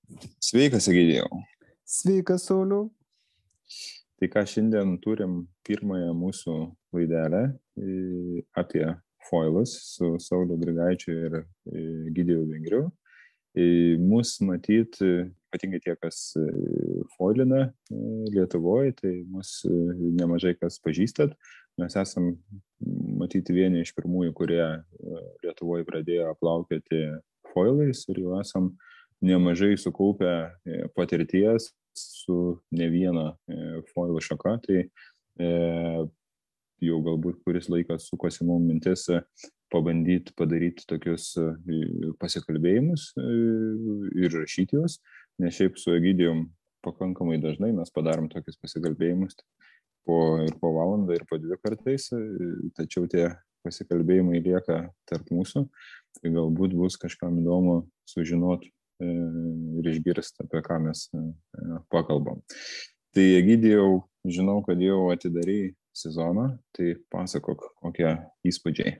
Sveikas, Egidijau. Sveikas, Sauliau. Tai ką šiandien turim pirmąją mūsų laidelę apie foilus su Sauliu Grigaičiu ir Egidijau Vengriu. Mus matyt, ypatingai tie, kas foilina Lietuvoje, tai mus nemažai kas pažįstat. Mes esam matyti vieni iš pirmųjų, kurie Lietuvoje pradėjo plaukioti foilais ir jau esam nemažai sukaupę patirties su ne viena foilų šaka, tai jau galbūt kuris laikas sukosi mums mintis pabandyti padaryti tokius pasikalbėjimus ir rašyti juos, nes šiaip su Egidijum pakankamai dažnai mes padarom tokius pasikalbėjimus po valandą ir po 2 kartais, tačiau tie pasikalbėjimai lieka tarp mūsų, tai galbūt bus kažkam įdomu sužinoti ir išgirsti, apie ką mes pakalbam. Tai Egidijau, žinau, kad jau atidarei sezoną, tai pasakok, kokie įspūdžiai.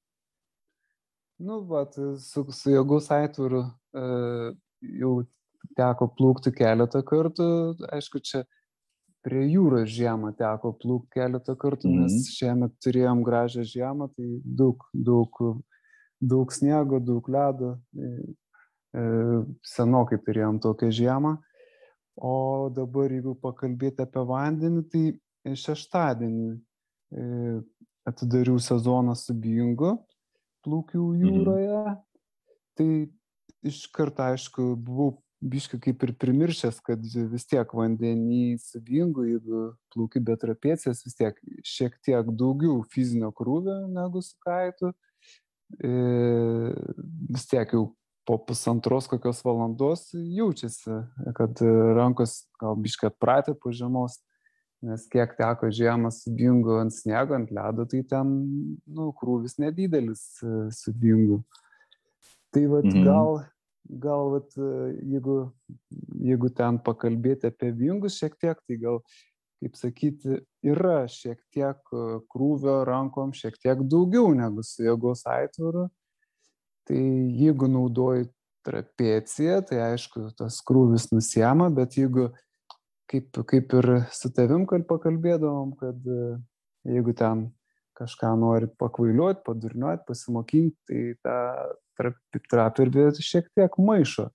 Su Jėgaus aitvaru jau teko plūkti keletą kartų. Aišku, čia prie jūros žiemą teko plūkti keletą kartų, nes šiemet turėjom gražią žiemą, tai daug sniego, daug ledo. Senokai turėjom tokią žiemą. O dabar, jeigu pakalbėti apie vandenį, tai šeštadienį atidariau sezoną su Bingu, plaukiau jūroje. Tai iš karto, aišku, buvau biškį kaip ir primiršęs, kad vis tiek vandenį su Bingu, jeigu plauki be trapėcijos, vis tiek šiek tiek daugiau fizinio krūvio negu su kaitu. Vis tiek jau po pusantros kokios valandos jaučiasi, kad rankos gal biškai atpratę po žiemos, nes kiek teko žiemą su Bingu ant sniego, ant ledo, tai ten krūvis nedidelis su Bingu. Tai gal jeigu ten pakalbėti apie Bingus šiek tiek, tai gal, kaip sakyti, yra šiek tiek krūvio rankom, šiek tiek daugiau negu su Jėgaus aitvaru. Tai jeigu naudoji trapeciją, tai aišku, tas krūvis nusiema, bet jeigu, kaip ir su tavim pakalbėdavom, kad jeigu ten kažką nori pakvailiuoti, padurniuoti, pasimokinti, tai tą trapirvė šiek tiek maišo.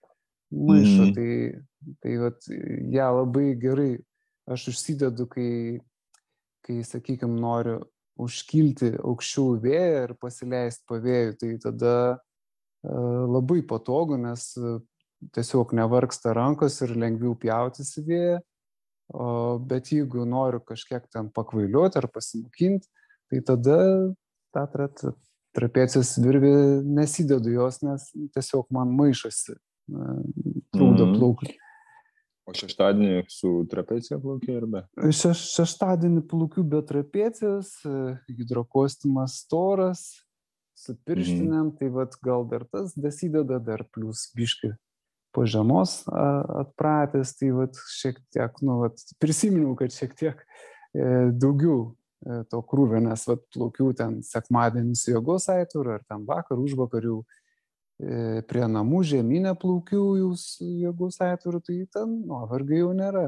Tai ją labai gerai aš užsidedu, kai sakykime, noriu užkilti aukščiau vėją ir pasileisti po vėjų, tai tada labai patogu, nes tiesiog nevargsta rankos ir lengviau pjautis į vėją. Bet jeigu noriu kažkiek ten pakvailiuoti ar pasimokinti, tai tada tą trapecijos virvį nesidedu jos, nes tiesiog man maišosi, trūda plaukti. O šeštadienį su trapecija plaukia ar be? Šeštadienį plaukiu be trapecijos, hidrokostiumas storas, su pirštinėm, tai gal dar tas dasideda, dar plus biškai po žiemos atpratęs, tai šiek tiek, prisiminiau, kad šiek tiek daugiau to krūvio, nes plaukiu ten sekmadienį su Jėgaus aitvaru, ar ten vakar, užvakar jau prie namų žemynę plaukiau jau su Jėgaus aitvaru, tai ten nuovargai jau nėra.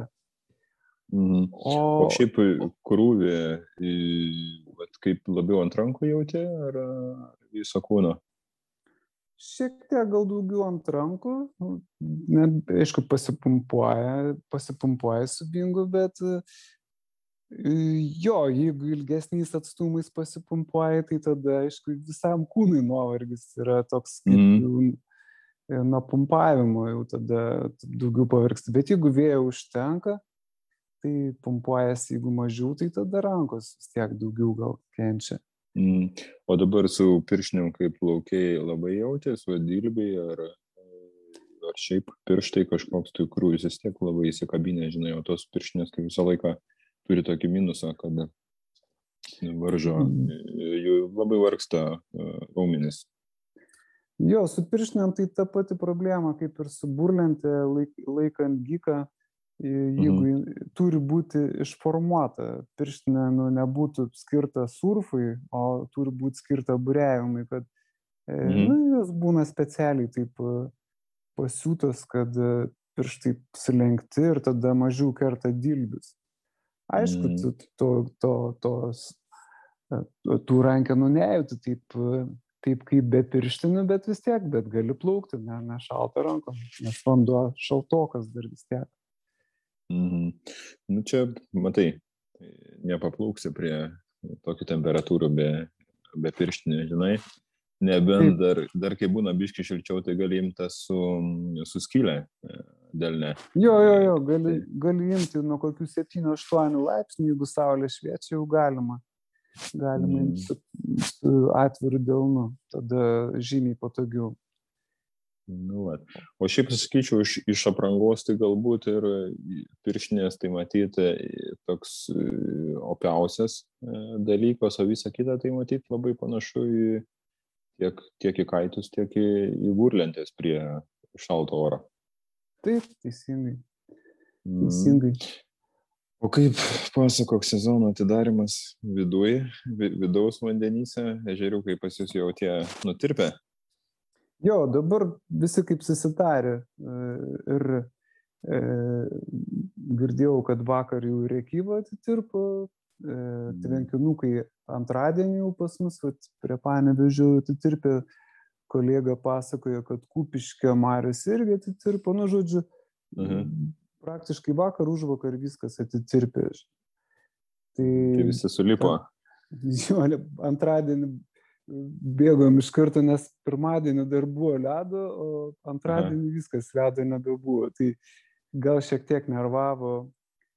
O šiaip krūvį kaip labiau ant rankų jauti ar viso kūno? Šiek tiek gal daugiau ant rankų, aišku, pasipumpuoja su Bingu, bet jeigu ilgesniais atstumais pasipumpuoja, tai tada, aišku, visam kūnui nuovargis yra toks kaip nuo pumpavimo, jau tada daugiau pavargsti. Bet jeigu vėjo užtenka, tai pumpuojas, jeigu mažiau, tai tada rankos vis tiek daugiau gal kenčia. O dabar su pirštinėm, kaip plaukiai, labai jautės, dilbiai, ar šiaip pirštai kažkoks tai krūvis vis tiek labai įsikabinę, žinai, o tos pirštinės kaip visą laiką turi tokį minusą, kad varžo, jų labai vargsta raumenis. Jo, su pirštinėm tai ta pati problema, kaip ir su burlente laikant giką, jeigu turi būti išformuota pirštinė, nebūtų skirta surfui, o turi būti skirta buriavimui, kad jos būna specialiai taip pasiūtas, kad pirštai sulenkti ir tada mažiau kerta dilbius. Aišku, tų rankenų nejauti taip kaip be pirštinių, bet vis tiek, bet gali plaukti, ne šaltą ranką, nes vanduo šaltokas dar vis tiek. Nu čia, matai, nepaplauksi prie tokių temperatūrų be pirštinių, žinai. Nebent dar kai būna biški šilčiau, tai gali imtas su skylę delne. Jo, gali imti nuo kokių 7-8 laipsnių, jeigu saulė šviečia, jau galima imti su atviru delnu, tada žymiai patogiau. Nu, o šiaip sakyčiau, iš aprangos tai galbūt ir pirštinės tai matyti toks opiausias dalykas, o visa kita tai matyti labai panašu tiek į kaitus, tiek į burlentės prie šalto oro. Taip, teisingai. O kaip pasakok sezono atidarimas vidaus vandenyse, ežeriukai pas jūs jau tie nutirpę? Jo, dabar visi kaip susitarė ir girdėjau, kad vakar jau Rėkyva atitirpo, tvenkinukai antradienį jau pas mus, prie Panevėžio atitirpė, kolega pasakojo, kad Kupiškio marios irgi atitirpo, nu žodžiu, praktiškai vakar, užvakar viskas atitirpė. Tai visi sulipo. Jo, antradienį bėgom iš karto, nes pirmadienį dar buvo ledo, o antradienį viskas ledo nebebuvo. Tai gal šiek tiek nervavo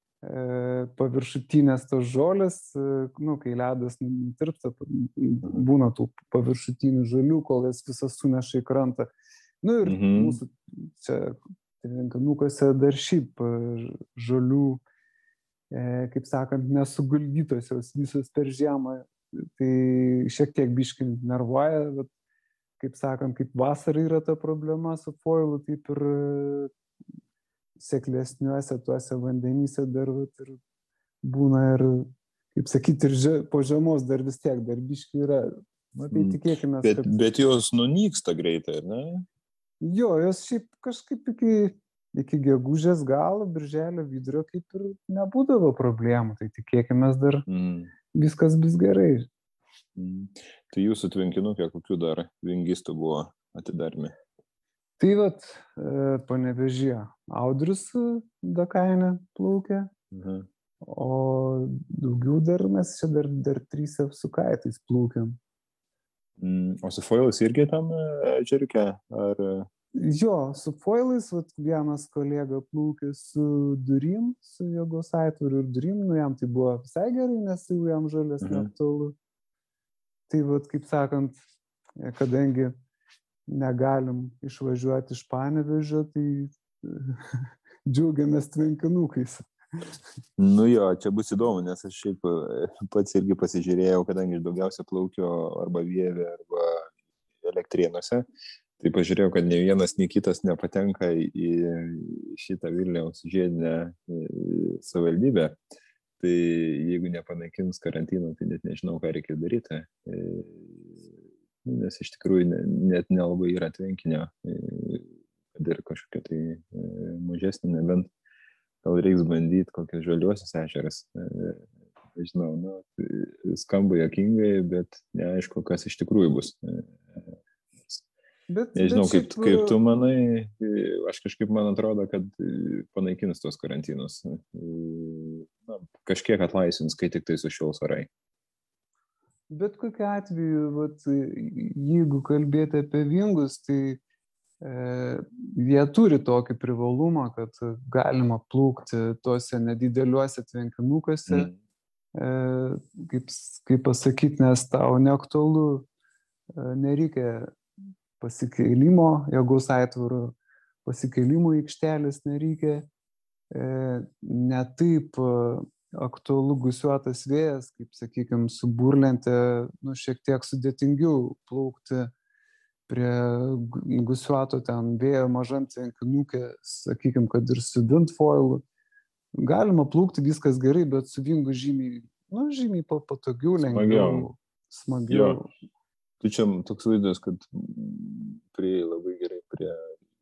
paviršutinės tos žolės, kai ledas nutirpsta, būna tų paviršutinių žolių, kol jas visas suneša į krantą. Nu ir mūsų čia tvenkinukose dar šiaip žolių, kaip sakant, nesuguldytos jos visos per žiemą. Tai šiek tiek biškį nervuoja, bet, kaip sakant, kaip vasarą yra ta problema su foilu, taip ir seklesniuose tuose vandenyse dar ir būna ir, kaip sakyti, ir po žiemos dar vis tiek, dar biškį yra. Na, tai tikėkime, kad... Bet jos nunyksta greitai, ne? Jo, jos šiaip kažkaip iki gegužės galo, birželio vidurio kaip ir nebūdavo problemų, tai tikėkime dar viskas bus gerai. Tai jūsų tvenkinukė kokių dar vingistų buvo atidarmi? Tai Panevėžyje Audrius Dakainė plaukė, o daugiau dar mes čia dar 3 su kaitais plaukėm. O su foilais irgi tam ežeriuke? Jo, su foilais vienas kolega plaukė su durim, su jėgos aitvaru ir durim, nu jam tai buvo visai gerai, nes jau jam žalės neaktualu. Tai kaip sakant, kadangi negalim išvažiuoti iš Panevėžio, tai džiaugiamės tvenkinukais. Nu jo, čia bus įdomu, nes aš šiaip pats irgi pasižiūrėjau, kadangi daugiausia plaukiu arba Vievė, arba Elektrėnuose, tai pažiūrėjau, kad ne vienas, nei kitas nepatenka į šitą Vilniaus žiedinę savivaldybę. Tai jeigu nepanaikins karantino, tai net nežinau, ką reikia daryti. Nes iš tikrųjų net nelabai yra tvenkinio, kad ir kažkokia tai mažesnė, nebent gal reiks bandyti kokias žaliuosius ežeras. Žinau, skamba juokingai, bet neaišku, kas iš tikrųjų bus. Nežinau, kaip tu manai, aš kažkaip man atrodo, kad panaikins tos karantinus. Kažkiek atlaisvins, kai tik tai sušils orai. Bet kokiu atveju, jeigu kalbėti apie vingus, tai jie turi tokį privalumą, kad galima plaukti tuose nedideliuose tvenkinukose, kaip pasakyti, nes tau neaktualu, nereikia pasikeilimo, jėgos aitvaro pasikeilimo aikštelės nereikia, ne taip aktualu gusiuotas vėjas, kaip, sakykime, su burlente, šiek tiek sudėtingiau plaukti prie gusiuoto ten vėjo mažam tvenkinukė, sakykime, kad ir su vindfoilu. Galima plaukti viskas gerai, bet su vingu žymiai patogiau, lengviau, smagiau. Tu čia toks vaizdas, kad labai gerai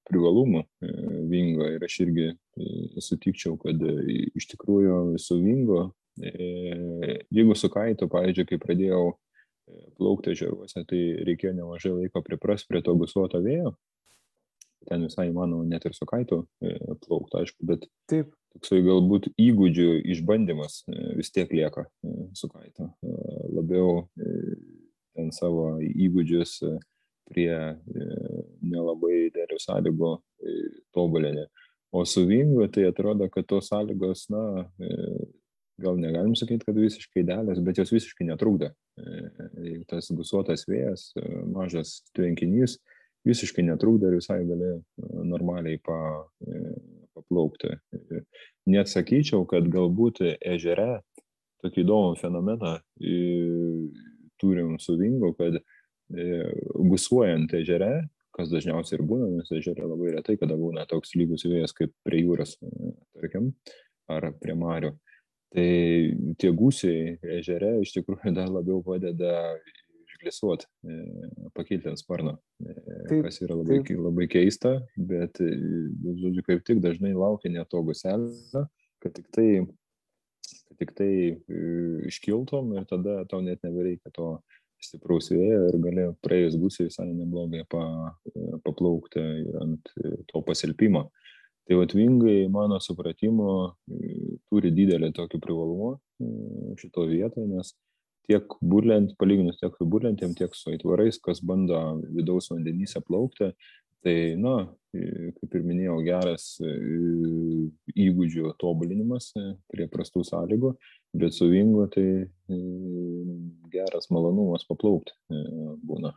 privalumų vingo ir aš irgi sutikčiau, kad iš tikrųjų su vingo, jeigu su kaitu, pavyzdžiui, kai pradėjau plaukti ežeruose, tai reikėjo nemažai laiko pripras prie to gusuoto vėjo. Ten visai įmanoma net ir su kaitu plaukti, aišku, bet Taip. Toksai galbūt įgūdžių išbandymas vis tiek lieka su kaitu. Labiau ten savo įgūdžius prie nelabai dėlių sąlygų tobulinė. O su vingu tai atrodo, kad tos sąlygos, gal negalim sakyti, kad visiškai idealios, bet jos visiškai netrukdo. Tas gusuotas vėjas, mažas tvenkinys, visiškai netrukdo ir visai gali normaliai paplaukti. Net sakyčiau, kad galbūt ežere tokį įdomų fenomeną turim su vingu, kad gusuojant ežere, kas dažniausiai ir būna, nes ežere labai retai, kada būna toks lygus vėjas kaip prie jūros, tarkim, ar prie marių. Tai tie gūsiai ežere iš tikrųjų dar labiau padeda išglisuoti, pakilti ant sparno, kas yra labai keista, bet, žodžiu, kaip tik dažnai laukia ne to guselio, kad tik tai iškiltom ir tada tau net nebereikia to stipraus vėjo ir gali praėjus gūsiai visai neblogai paplaukti ant to pasilpimo. Tai vat vingai, mano supratimu, turi didelį tokį privalumą šito vietoje, nes tiek burlent, palyginus tiek su burlentėm, tiek su aitvarais, kas bando vidaus vandenyse plaukti, tai, kaip ir minėjau, geras įgūdžių tobulinimas prie prastų sąlygų, bet su vingu tai geras malonumas paplaukti būna.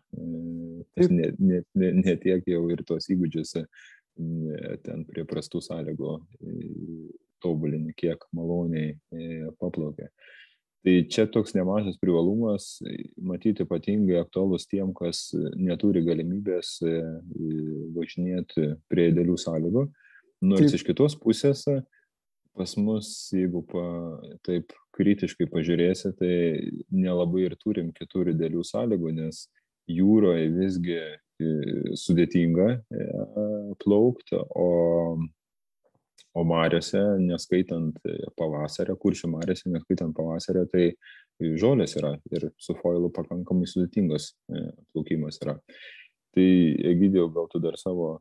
Ne tiek jau ir tos įgūdžius ten prie prastų sąlygų tobulini, kiek maloniai paplaukia. Tai čia toks nemažas privalumas, matyti ypatingai aktualus tiem, kas neturi galimybės važinėti prie idealių sąlygų. Nors iš kitos pusės, pas mus, jeigu taip kritiškai pažiūrėsi, tai nelabai ir turim kitų idealių sąlygų, nes jūroje visgi sudėtinga plaukti, o mariose, neskaitant pavasario, Kuršių mariose, neskaitant pavasario, tai žolės yra ir su foilu pakankamai sudėtingas plaukimas yra. Tai, Egidijau, gal tu dar savo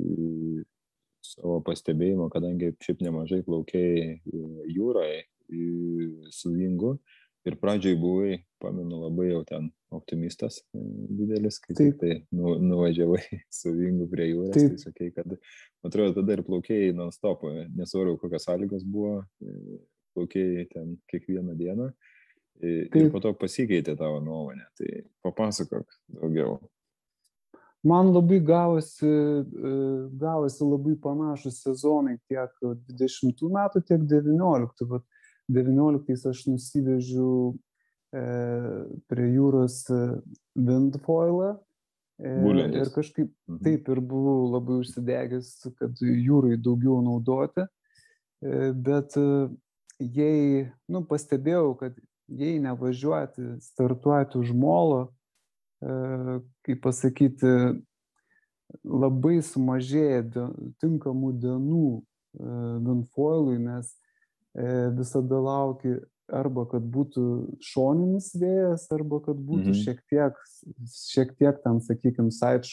pastebėjimą, kadangi šiaip nemažai plaukėjai jūroje su vingu ir pradžioj buvai, pamenu, labai jau ten optimistas didelis, kai tai nuvažiavai su vingu prie jūros, tai sakai, kad atrodo tada ir plaukėjai non-stop, nesvarbu kokios sąlygos buvo, plaukėjai ten kiekvieną dieną ir po to pasikeitė tavo nuomonė, tai papasakok daugiau. Man labai gavosi labai panašus sezonai tiek 20 metų, tiek 19. 19 aš nusivežiu prie jūros windfoilą ir kažkaip taip ir buvau labai užsidegęs, kad jūrai daugiau naudoti, bet jei, pastebėjau, kad jei nevažiuoti, startuoti už molo, kaip pasakyti, labai sumažėja tinkamų dienų windfoilui, nes visada lauki arba kad būtų šoninis vėjas, arba kad būtų šiek tiek ten, sakykime,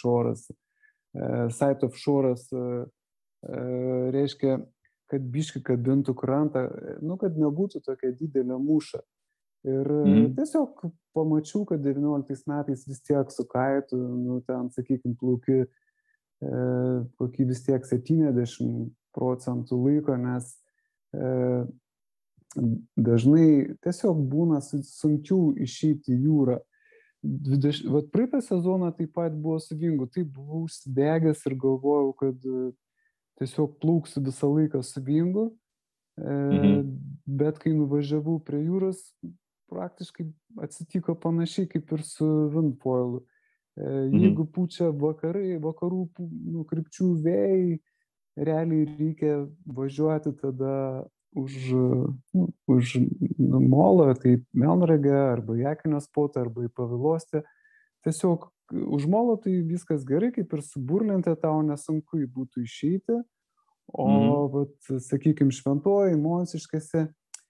side of shore'as, reiškia, kad biškį kabintų krantą, kad nebūtų tokia didelė mūša. Ir tiesiog pamačiau, kad 19 metais vis tiek su kaitu, ten, sakykime, plauki kokį vis tiek 70% laiko, nes dažnai tiesiog būna sunkiau išeiti į jūrą. Praeitą sezoną taip pat buvo su vingu, taip buvau užsidegęs ir galvojau, kad tiesiog plauksiu visą laiką su vingu, bet kai nuvažiavau prie jūros, praktiškai atsitiko panašiai kaip ir su windfoilu. Jeigu pučia vakarų krypčių vėjai, realiai reikia važiuoti tada už molą, tai Melnragę arba Jakinio spotą arba į Pavilostę. Tiesiog už molo tai viskas gerai, kaip ir su burlente tau nesunku būtų išeiti, o vat, sakykime, Šventoji, Monsiškėse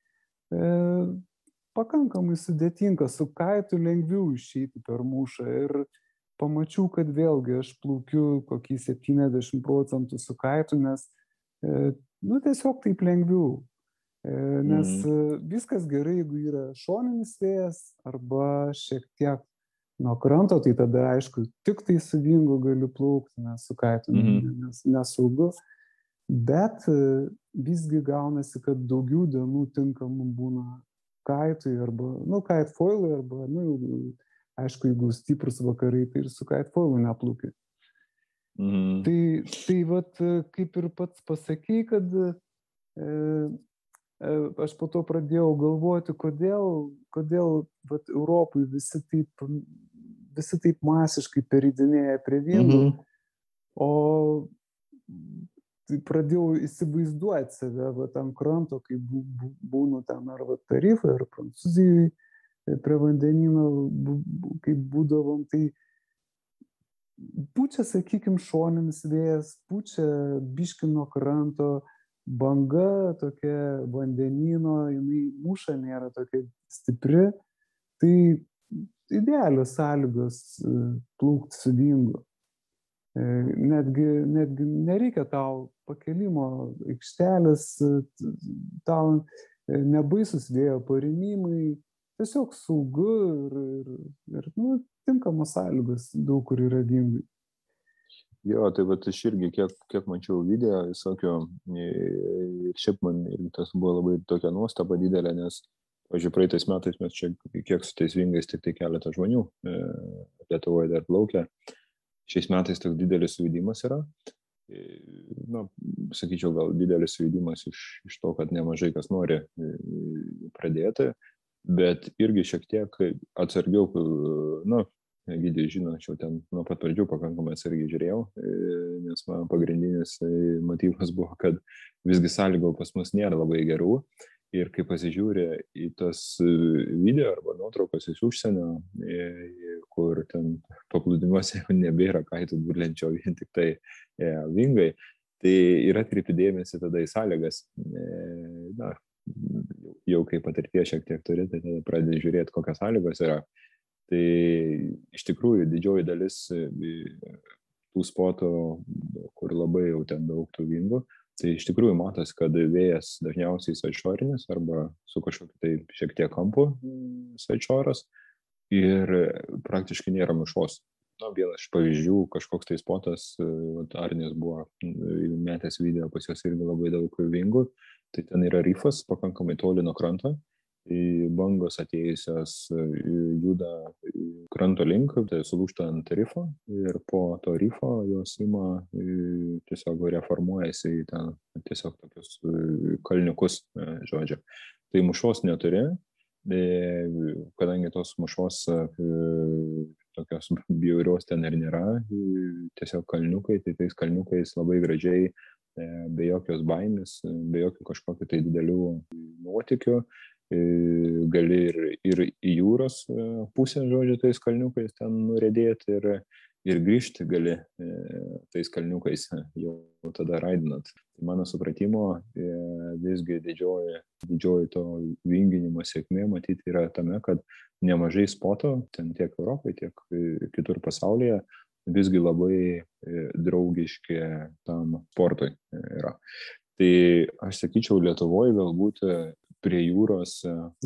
pakankamai sudėtinga, su kaitu lengviau išeiti per mūšą ir pamačiau, kad vėlgi aš plaukiu kokį 70% su kaitu, nes tiesiog taip lengviau. Nes viskas gerai, jeigu yra šoninis vėjas arba šiek tiek nuo kranto, tai tada, aišku, tik tai su vingu galiu plaukti, nes su kaitu nesaugu. Bet visgi gaunasi, kad daugiau dienų tinkamų būna kaitui arba, kite foilui arba, aišku, jeigu stiprus vakarai, tai ir su kite foilu neplauki. Tai vat, kaip ir pats pasakei, kad aš po to pradėjau galvoti, kodėl vat, Europai visi taip masiškai peridinėja prie vingų, o tai pradėjau įsivaizduoti save vat, ant kranto, kai būnu ten ar vat, Tarifai, ar Prancūzijai, prie vandenyno, kaip būdavom, tai pučia, sakykime, šoninis vėjas, pučia biškį nuo kranto, banga tokia vandenyno, jinai muša nėra tokia stipri, tai idealios sąlygos plaukti su vingu. Netgi nereikia tau pakelimo aikštelės, tau nebaisus vėjo parinimai, tiesiog saugu ir tinkamos sąlygos daug kur yra vingui. Jo, tai vat aš irgi kiek mačiau video visokio, ir šiaip man irgi tas buvo labai tokia nuostaba didelė, nes, pavyzdžiui, praeitais metais mes čia kiek su tais vingais tik tai keletą žmonių Lietuvoje dar plaukė. Šiais metais toks didelis sujudimas yra. Sakyčiau, gal didelis sujudimas iš to, kad nemažai kas nori pradėti, bet irgi šiek tiek atsargiau, Gidė žino, aš jau ten nuo pat pradžių pakankamai atsargiai žiūrėjau, nes man pagrindinis motyvas buvo, kad visgi sąlygų pas mus nėra labai gerų. Ir kai pasižiūrė į tas video arba nuotraukas iš užsienio, kur ten paplūdimiuose jau nebėra kaitų burlenčio, vien tik tai vingai, tai yra atkreipti dėmesį tada į sąlygas. Jau kai patirties šiek tiek turi, tai tada pradedi žiūrėti, kokios sąlygos yra. Tai iš tikrųjų didžioji dalis tų spotų, kur labai jau ten daug tų vingų, tai iš tikrųjų matos, kad vėjas dažniausiai sidešorinis arba su kažkokiu tai šiek tiek kampu sidešoras ir praktiškai nėra mušos. Vienas iš pavyzdžių, kažkoks tai spotas, Arnis buvo metęs video, pas jos irgi labai daug vingų, tai ten yra rifas pakankamai toli nuo kranto. Bangos atėjusios juda kranto link, tai sulūžta ant rifo ir po to rifo jos ima tiesiog reformuojasi į ten tiesiog tokius kalniukus, žodžiu. Tai mušos neturi, kadangi tos mušos tokios bjaurios ten ir nėra, tiesiog kalniukai, tai tais kalniukais labai gražiai, be jokios baimės, be jokių kažkokių tai didelių nuotykių, gali ir į jūros pusę, žodžiu, tais kalniukais ten nuredėti ir grįžti gali tais kalniukais jau tada raidinant. Mano supratimo, visgi didžioji to vinginimo sėkmė matyti yra tame, kad nemažai spotų, ten tiek Europai, tiek kitur pasaulyje, visgi labai draugiški tam sportui yra. Tai aš sakyčiau, Lietuvoje galbūt prie jūros,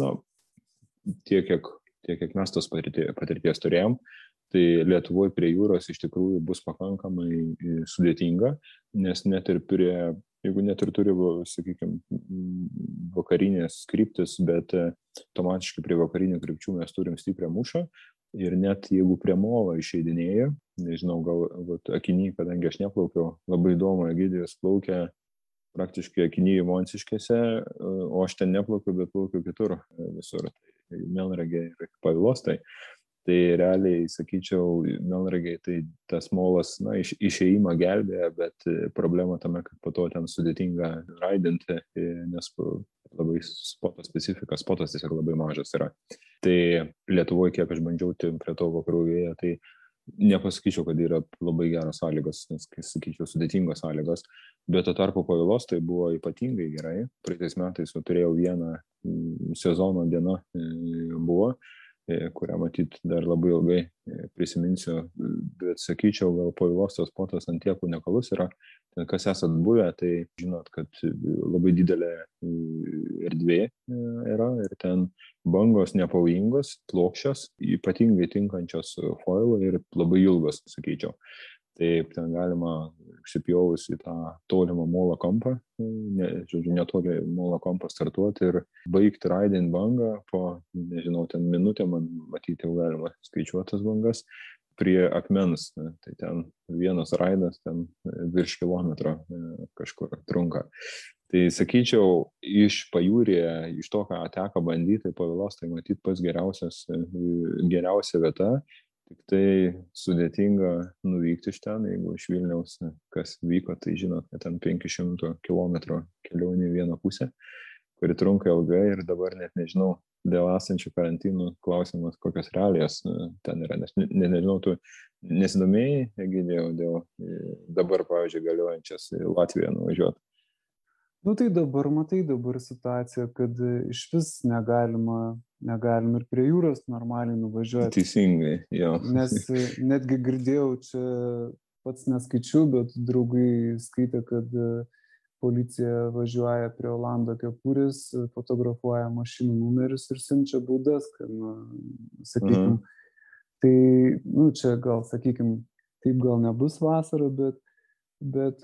tiek kiek mes tos patirties turėjom, tai Lietuvoje prie jūros iš tikrųjų bus pakankamai sudėtinga, nes net ir jeigu net ir turi, sakykime, vakarinės kryptis, bet automatiškai prie vakarinių krypčių mes turim stiprią mušą ir net jeigu prie molo išeidinėja, nežinau, gal Akiny, kadangi aš neplaukiau, labai įdomu, Egidijus plaukia praktiškai Akinyje Monsiškėse, o aš ten neplaukiu, bet plaukiu kitur visur, tai Melnragė ir Pavilos, tai realiai, sakyčiau, Melnragėje tai tas molas, išėjimą gelbėja, bet problema tame, kad po to ten sudėtinga raidinti, nes labai spoto specifika, spotas tiesiog labai mažas yra. Tai Lietuvoje, kiek aš bandžiau prie to vakarų vėjo, tai nepasakyčiau, kad yra labai geros sąlygos, nes, kai sakyčiau, sudėtingos sąlygos, bet tuo tarpu Pavilos tai buvo ypatingai gerai. Praeitais metais turėjau vieną sezono dieną buvo, kurią matyt dar labai ilgai prisiminsiu, bet sakyčiau, gal Pavilos tas spotas ant tiek unikalus yra. Ten, kas esat buvę, tai žinot, kad labai didelė erdvė yra ir ten bangos nepavojingos, plokščios, ypatingai tinkančios foilui ir labai ilgos, sakyčiau. Taip, ten galima užsipjovus į tą tolimą molo kampą, netoli molo kampą startuoti ir baigti raidint bangą po, nežinau, ten minutę, man matyti jau galima skaičiuotas bangas, prie akmens, tai ten vienas raidas, ten virš kilometro kažkur trunka. Tai sakyčiau, iš pajūrėje, iš to, ką teko bandyti, tai Pavilos, tai matyti pats geriausia vieta, tik tai sudėtinga nuvykti iš ten, jeigu iš Vilniaus kas vyko, tai žinot, kad ten 500 km kelionė į vieną pusę, kuri trunka ilgai ir dabar net nežinau, dėl esančių karantinų klausimas, kokios realijos ten yra, nes nežinau, tu nesidomėjai, Egidijau, dėl dabar, pavyzdžiui, galiojančias į Latviją nuvažiuoti. Nu tai dabar situacija, kad iš vis negalim ir prie jūros normaliai nuvažiuoti. Teisingai, jo. Nes netgi girdėjau, čia pats neskaičiu, bet draugai skaitė, kad policija važiuoja prie Olando kepurės, fotografuoja mašinų numerius ir siunčia baudas, kad, sakykim, tai, čia gal, sakykim, taip gal nebus vasara, bet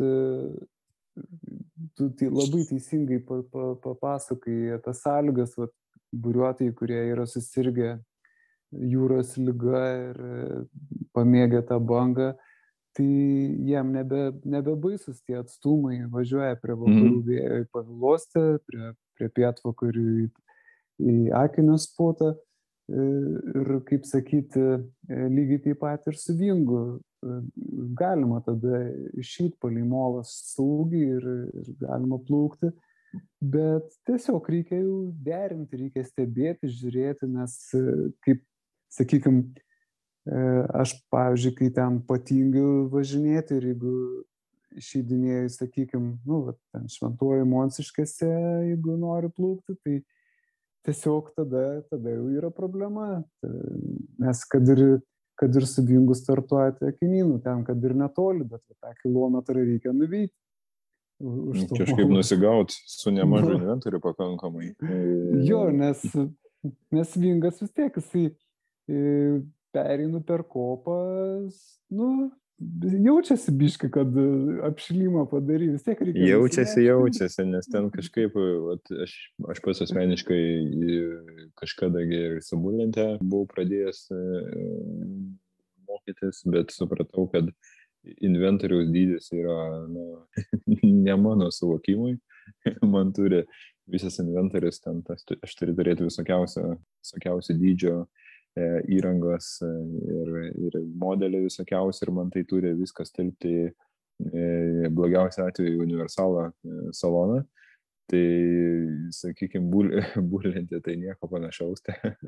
tu tai labai teisingai papasakai apie sąlygas, buriuotojai, kurie yra susirgę jūros liga ir pamėgę tą bangą, tai jiem nebebaisus tie atstumai, važiuoja prie vakarų vėjo į Pavilostę, prie pietvakarių į Akinio spotą ir, kaip sakyti, lygiai taip pat ir su Vingu. Galima tada išeiti palei Molas saugiai ir galima plaukti, bet tiesiog reikia jau derinti, reikia stebėti, žiūrėti, nes kaip, sakykim, aš, pavyzdžiui, kai ten patingiu važinėti ir jeigu išeidinėjau, sakykim, ten Šventuoju Monsiškėse, jeigu noriu plaukti, tai tiesiog tada jau yra problema, nes kad ir su Vingu startuojate Akinynu, ten, kad ir netoli, bet tą kilometrą reikia nuveikti. Kažkaip nusigaut su nemažu inventoriu pakankamai. Jo, nes Vingas vis tiek, jisai pereinu per kopą, jaučiasi biškai, kad apšilimą padarė, vis tiek reikia. Jaučiasi, nes ten kažkaip, aš pats asmeniškai kažkada ir su burlente buvau pradėjęs mokytis, bet supratau, kad inventoriaus dydis yra ne mano suvokimui. Man turi visas inventorius, ten aš turiu turėti visokiausių dydžio įrangos ir modeliai visokiausi ir man tai turi viskas tilpti blogiausiu atveju universalą saloną. Tai, sakykime, burlentė tai nieko panašaus.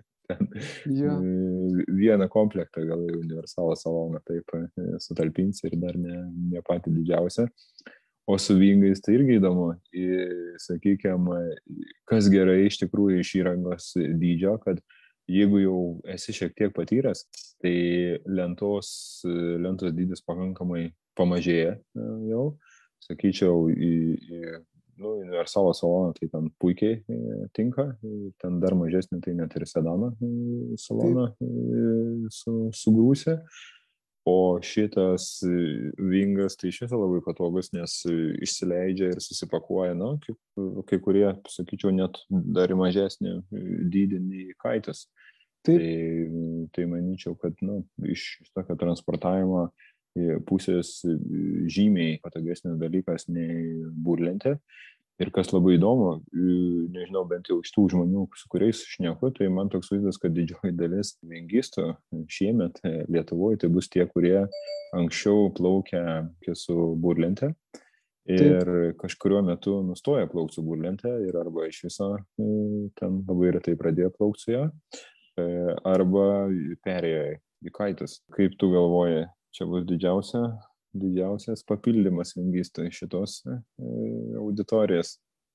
Vieną komplektą gal į universalą saloną taip sutalpins ir dar ne patį didžiausią. O su Vingais tai irgi įdomu. Sakykime, kas gerai iš tikrųjų iš įrangos dydžio, kad jeigu jau esi šiek tiek patyręs, tai lentos dydis pakankamai pamažėja jau. Sakyčiau, universalo saloną tai ten puikiai tinka. Ten dar mažesnį tai net ir sedano saloną sugrūsė. O šitas Vingas tai iš viso labai patogus, nes išsileidžia ir susipakuoja, kai kurie, sakyčiau, net dar mažesnį dydį nei kaitas. Tai manyčiau, kad iš tokio transportavimo pusės žymiai patogesnis dalykas nei burlentė. Ir kas labai įdomu, nežinau, bent jau iš tų žmonių, su kuriais šneku, tai man toks vaizdas, kad didžioji dalis vingistų šiemet Lietuvoje tai bus tie, kurie anksčiau plaukia su burlente ir kažkuriuo metu nustoja plaukti su burlente ir arba iš viso ten labai retai pradėjo plaukti su ją, arba perėjo į kaitus. Kaip tu galvoji, čia bus didžiausias papildymas vingistui šitos auditorijas?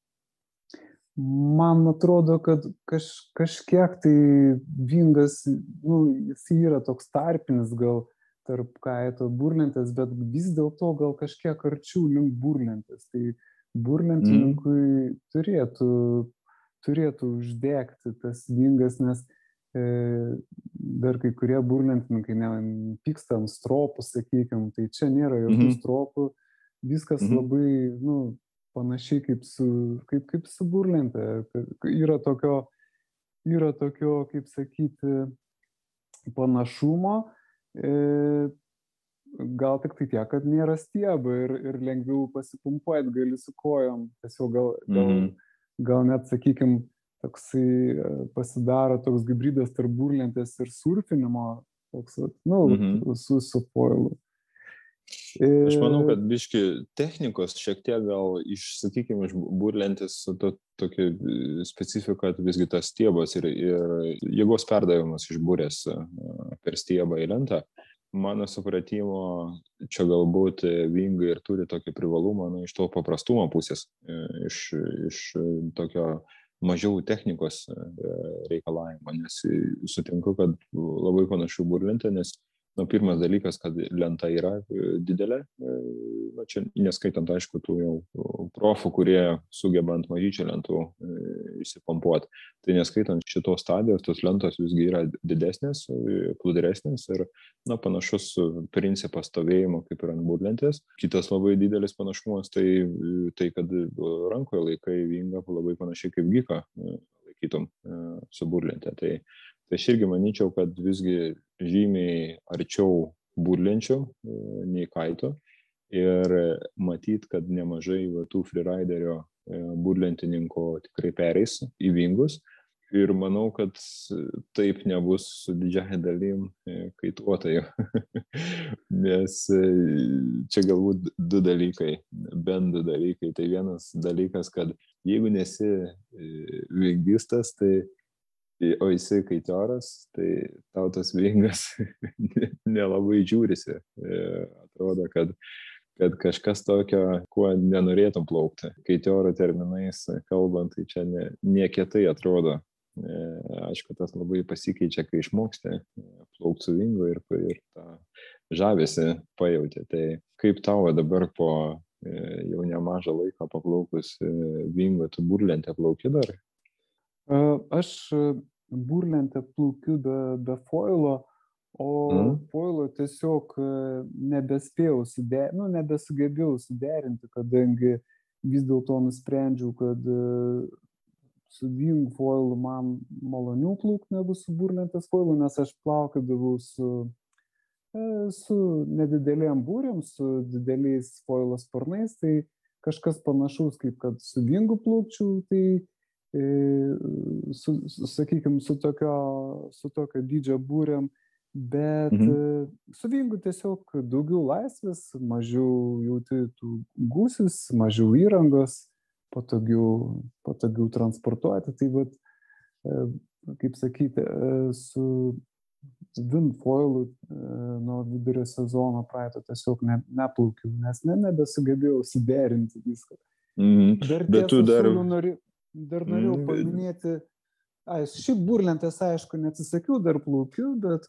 Man atrodo, kad kažkiek tai vingas, jis yra toks tarpinis gal tarp kaito burlentės, bet vis dėlto gal kažkiek arčiau link burlentės. Tai burlentininkui turėtų uždegti tas vingas, nes dar kai kurie burlentininkai pyksta ant stropų, sakykime, tai čia nėra jokių stropų, viskas labai, panašiai kaip su burlente. Yra tokio, kaip sakyti, panašumo, gal tik tai tiek, kad nėra stiebo ir lengviau pasipumpuoti gali su kojom. Tiesiog gal net, sakykime, toksai pasidaro toks hybridas tarp burlentės ir surfinimo, toks, su foilu. Aš manau, kad biški technikos šiek tiek gal sakykime, iš burlentės su tokia specifika, kad visgi tas stiebas ir jėgos perdavimas iš burės per stiebą į lentą. Mano supratimo, čia galbūt vingai ir turi tokį privalumą iš to paprastumo pusės, iš tokio mažiau technikos reikalavimo, nes sutinku, kad labai panašu burlentė, nes pirmas dalykas, kad lenta yra didelė, čia neskaitant, aišku, tų jau profų, kurie sugeba ant mažyčių lentų įsipompuoti. Tai neskaitant šitos stadijos, tos lentos visgi yra didesnės, plūdresnės ir panašus principas stovėjimo kaip ir ant burlentės. Kitas labai didelis panašumas, tai kad rankoje laikai vingą labai panašiai kaip giką laikytum su burlentė. Tai aš irgi manyčiau, kad visgi žymiai arčiau burlenčių nei kaito ir matyt, kad nemažai tų freeriderio burlentininkų tikrai pereis į vingus ir manau, kad taip nebus su didžiąja dalim kaituotojų, nes čia galbūt bent du dalykai. Tai vienas dalykas, kad jeigu nesi vingistas, o esi kaitioras, tai tau tas vingas nelabai žiūrisi. Atrodo, kad kažkas tokio, kuo nenorėtum plaukti. Kaitioro terminais kalbant, tai čia niekietai atrodo. Aišku, tas labai pasikeičia, kai išmoksti plaukti su vingu ir tą žavesį pajauti. Tai kaip tau dabar po jau nemažą laiką paplaukus vingu, tu burlentę plauki dar? Aš burlentę plaukiu be foilo, o foilo tiesiog nebesugebėjau suderinti, kadangi vis dėlto nusprendžiau, kad su wing foilu man maloniau plaukti negu su burlentės foilu, nes aš plaukiodavau su nedidelėm būrėm, su dideliais foilo sparnais, tai kažkas panašaus, kaip kad su wingu plaukčiau, tai sakykime, su tokio dydžio būrėm, bet su vingu tiesiog daugiau laisvės, mažiau jauti tų gūsius, mažiau įrangos, patogiau transportuoti. Tai kaip sakyti, su wind foilu nuo vidurio sezono praeito tiesiog neplaukiau, nes nebesugebėjau suderinti viską. Bet tu Dar norėjau paminėti, šiaip burlentės, aišku, neatsisakiau, dar plaukiu, bet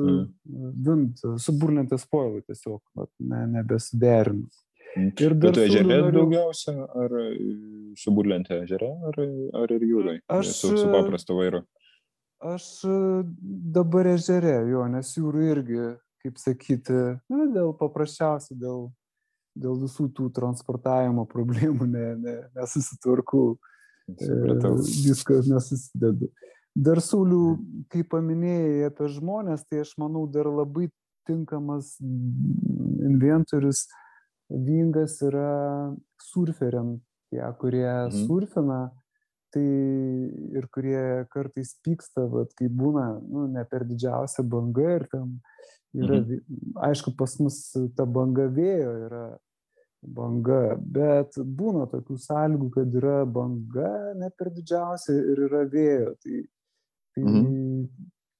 su burlentės foilu tiesiog nebesiderinu. Bet tu ežere daugiausia, ar su burlentė ežere, ar ir jūrai, su paprasto vairo? Aš dabar ežere, nes jūrų irgi, kaip sakyti, paprasčiausiai dėl visų tų transportavimo problemų nesusitvarkau. Viskas nesusidedu. Dar, Sauliau, kai paminėjai apie žmonės, tai aš manau dar labai tinkamas inventorius vingas yra surferiam, tie, kurie surfina, tai ir kurie kartais pyksta, kai būna ne per didžiausia banga ir ten yra, aišku, pas mus ta banga vėjo yra banga, bet būna tokių sąlygų, kad yra banga ne per didžiausia ir yra vėjo. Tai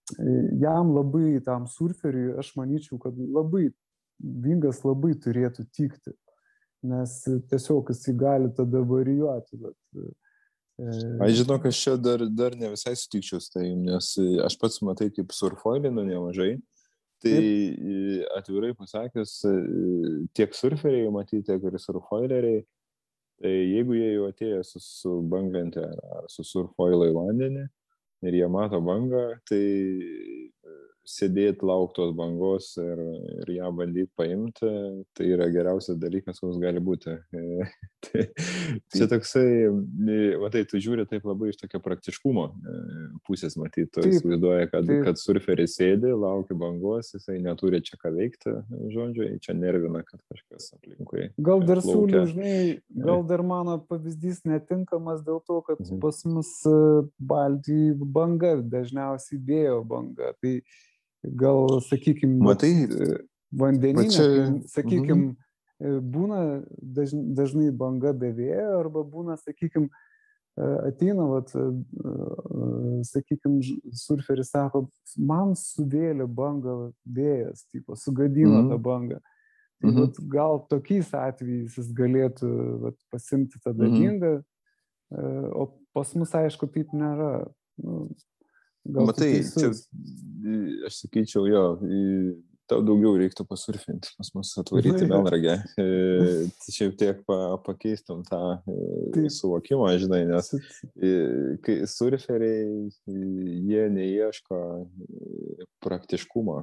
jam labai tam surferiui, aš manyčiau, kad labai vingas labai turėtų tikti, nes tiesiog jis gali tada varijuoti. Aš žinau, kad čia dar ne visai sutikčiau su tai, nes aš pats matai kaip surfoilinu nemažai, tai atvirai pasakęs, tiek surferiai matyti, tiek ir surfoileriai, tai jeigu jie jau atėjo su banglente ar su surfoilai vandenį ir jie mato bangą, tai sėdėti, laukti tos bangos ir ją bandyti paimti, tai yra geriausias dalykas, koks gali būti. Čia toksai, matai, tu žiūri taip labai iš tokio praktiškumo pusės, matyt, tu įsivaizduoji, kad surferis sėdi, laukia bangos, jisai neturi čia ką veikti, žodžiu, čia nervina, kad kažkas aplinkui. Gal dar siūliu, žinai, gal dar mano pavyzdys netinkamas dėl to, kad pas mus Baltijai banga, dažniausiai vėjo banga, tai gal, sakykime, vandeninė, sakykime, būna dažnai banga be vėjo, arba būna, sakykime, ateina, sakykime, surferis sako, man suvėlė bangą vėjas, tipo, sugadino tą bangą. Tai gal tokiais atvejais jis galėtų pasimti tada vingą, o pas mus, aišku, taip nėra. Matai, čia, aš sakyčiau, jo, tau daugiau reiktų pasurfinti, pas mus atvaryti Melnragę. Šiaip tiek pakeistum tą suvokimą, žinai, nes kai surferiai, jie neieško praktiškumo.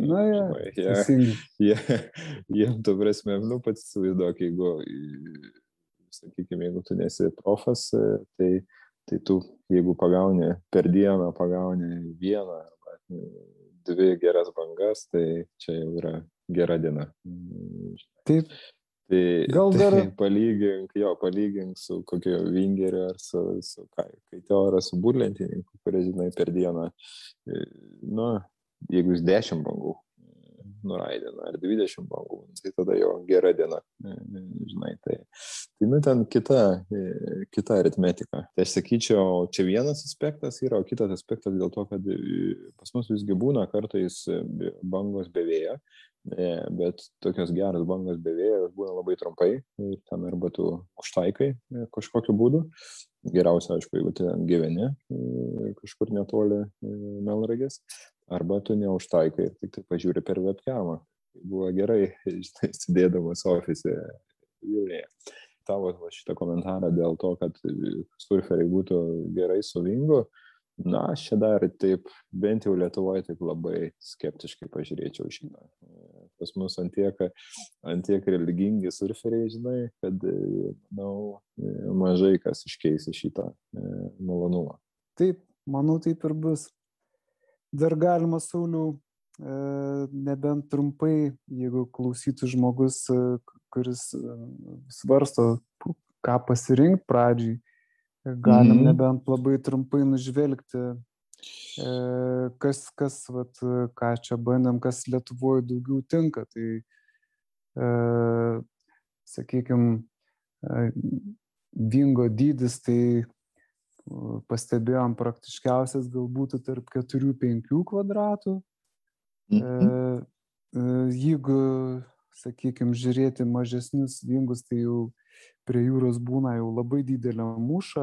Jie, tu prasme, pats įsivaizduok, jeigu tu nesi profas, tai tu, jeigu pagauni per dieną, pagauni vieną arba dvi geras bangas, tai čia jau yra gera diena. Taip. Tai palygink su kokio vingeriu ar su kaiteo ar su burlentininku, kurie, žinai, per dieną, jeigu jis 10 bangų nuraidina ar 20 bangų, tai tada jau gera diena, žinai, tai ten kita aritmetika. Tai aš sakyčiau, čia vienas aspektas yra, o kitas aspektas dėl to, kad pas mus visgi būna kartais bangos be vėjo, bet tokios geros bangos be vėjo būna labai trumpai ir ten arba tu užtaikai kažkokiu būdu. Geriausia, aišku, jeigu tu gyveni kažkur netoli Melnragės, arba tu neužtaikai ir tik tai pažiūri per webcamą. Buvo gerai, žinai, sėdėdamas ofise Vilniuje. Tavo šitą komentarą dėl to, kad surferiai būtų gerai su vingu, aš čia dar taip, bent jau Lietuvoje, taip labai skeptiškai pažiūrėčiau šitą. Pas mus antiek religingi surferiai, žinai, kad, mažai kas iškeis šitą malonumą. Taip, manau, taip ir bus. Dar galima, Sauliau, nebent trumpai, jeigu klausytų žmogus, kuris svarsto, ką pasirinkti pradžiai, galim nebent labai trumpai nužvelgti, kas ką čia bandėm, kas Lietuvoje daugiau tinka. Tai, sakykime, vingo dydis, tai pastebėjom praktiškiausias galbūt tarp 4-5 kvadratų. Jeigu, sakykime, žiūrėti mažesnius vingus, tai jau prie jūros būna jau labai didelė mūša,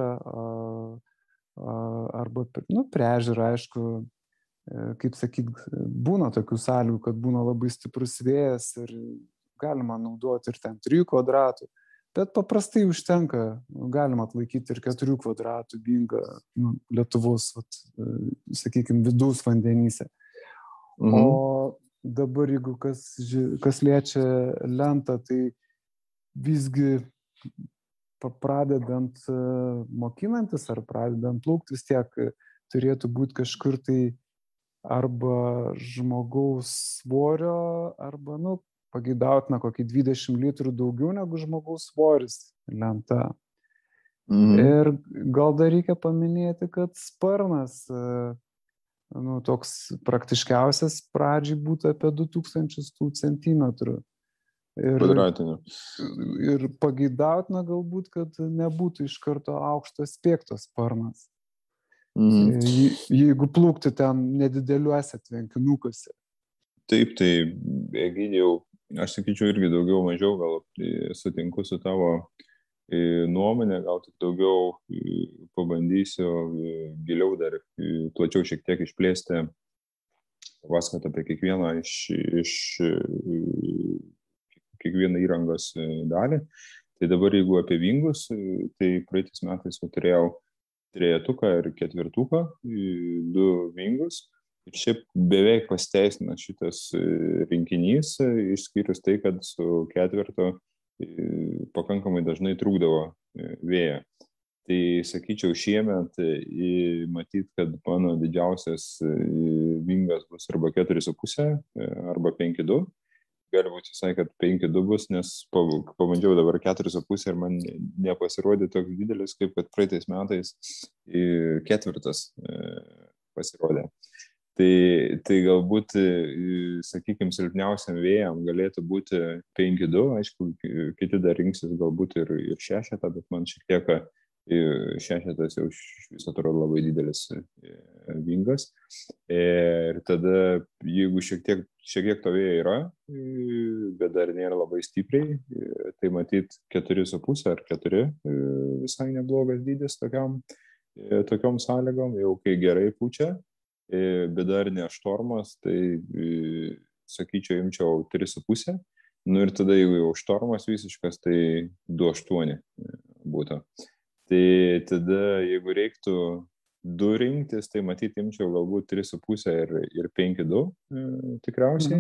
arba prie ežero, aišku, kaip sakyt, būna tokių sąlygų, kad būna labai stiprus vėjas ir galima naudoti ir ten 3 kvadratų. Bet paprastai užtenka, galima atlaikyti ir 4 kvadratų vingą Lietuvos, sakykime, vidaus vandenyse. O dabar, jeigu kas liečia lentą, tai visgi pradedant mokinantis ar pradedant plaukti, vis tiek turėtų būti kažkur tai arba žmogaus svorio, arba, pageidautina kokį 20 litrų daugiau negu žmogaus svoris lenta. Ir gal dar reikia paminėti, kad sparnas, toks praktiškiausias pradžiai būtų apie 2000 centimetrų. Kvadratinių. Ir pageidautina galbūt, kad nebūtų iš karto aukštas spiegtos sparnas. Jeigu plūkti ten nedideliuose tvenkinukuose. Taip, tai Egidijau, aš sakyčiau irgi daugiau mažiau gal sutinku su tavo nuomonė, gal tik daugiau pabandysiu giliau dar plačiau šiek tiek išplėsti, pasakoti apie kiekvieną kiekvieną įrangos dalį. Tai dabar jeigu apie vingus, tai praeitais metais turėjau trejetuką ir ketvirtuką, 2 vingus. Ir šiaip beveik pasiteisina šitas rinkinys, išskyrus tai, kad su ketvirto pakankamai dažnai trūkdavo vėją. Tai sakyčiau, šiemet matyt, kad mano didžiausias vingas bus arba 4,5 arba 5,2. Gali būti visai, kad 5,2 bus, nes pabandžiau dabar 4,5 ir man nepasirodė toks didelis, kaip kad praeitais metais ketvirtas pasirodė. Tai galbūt, sakykime, silpniausiam vėjam galėtų būti 5,2, aišku, kiti dar rinksis galbūt ir 6, bet man šiek tiek 6 jau vis atrodo labai didelis vingas. Ir tada, jeigu šiek tiek to vėjo yra, bet dar nėra labai stipriai, tai matyt 4,5 ar 4 visai neblogas dydis tokiom sąlygom, jau kai gerai pučia. Bet dar ne štormas, tai sakyčiau, imčiau 3,5. Ir tada, jeigu jau štormas visiškas, tai 2,8 būtų. Tai tada, jeigu reiktų 2 rinktis, tai matyti imčiau galbūt 3,5 ir 5,2 tikriausiai.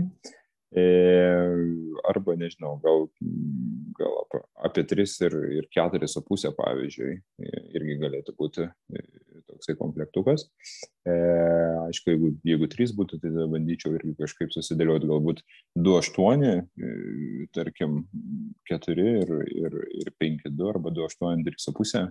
Arba, nežinau, gal apie 3 ir 4,5 pavyzdžiui, irgi galėtų būti toksai komplektukas. Aišku, jeigu 3 būtų, tai bandyčiau irgi kažkaip susidėlioti galbūt 2,8, tarkim 4 ir 5,2 arba 2,8, 3,5,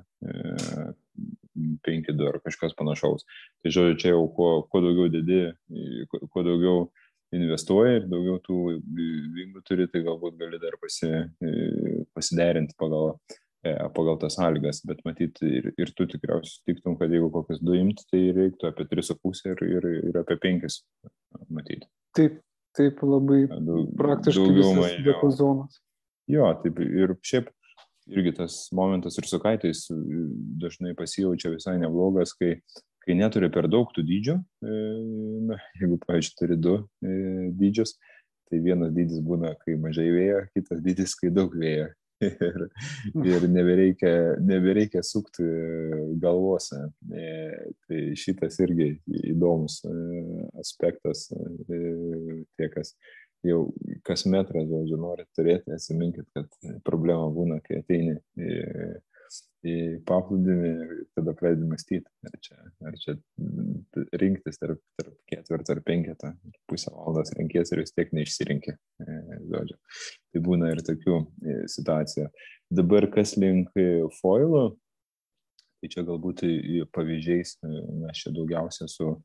5,2 ar kažkas panašaus. Tai žodžiu, čia jau kuo daugiau dedi, kuo daugiau investuoja ir daugiau tų vingų turi, tai galbūt gali dar pasiderinti pagal tas sąlygas, bet matyti ir tu tikriausiai sutiktum, kad jeigu kokias 2 imti, tai reiktų apie 3,5 ir apie 5 matyti. Taip labai praktiškai visas diapazonas. Jo, taip ir šiaip irgi tas momentas ir su kaitais dažnai pasijaučia visai neblogas, kai neturi per daug tų dydžių, jeigu, pavyzdžiui, turi 2 dydžius, tai vienas dydis būna, kai mažai vėjo, kitas dydis, kai daug vėjo. Ir nebereikia sukti galvose. Tai šitas irgi įdomus aspektas, tie, kas jau kas metrą, žodžiu, norit turėti, atsiminkit, kad problema būna, kai ateini į paplūdimį, tada pradedi mąstyti, ar čia rinktis tarp ketvirtą ar 5, pusę valandos renkies ir vis tiek neišsirinkė. Žodžiu. Tai būna ir tokių situacijų. Dabar kas link foilų, tai čia galbūt pavyzdžiais, mes čia daugiausia su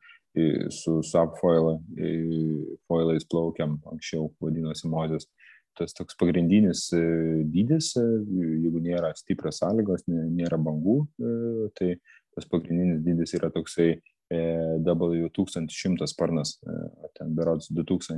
subfoilais plaukiam, anksčiau vadinosi Mozės. Tas toks pagrindinis dydis, jeigu nėra stiprios sąlygos, nėra bangų, tai tas pagrindinis dydis yra toksai W1100 sparnas, ten berods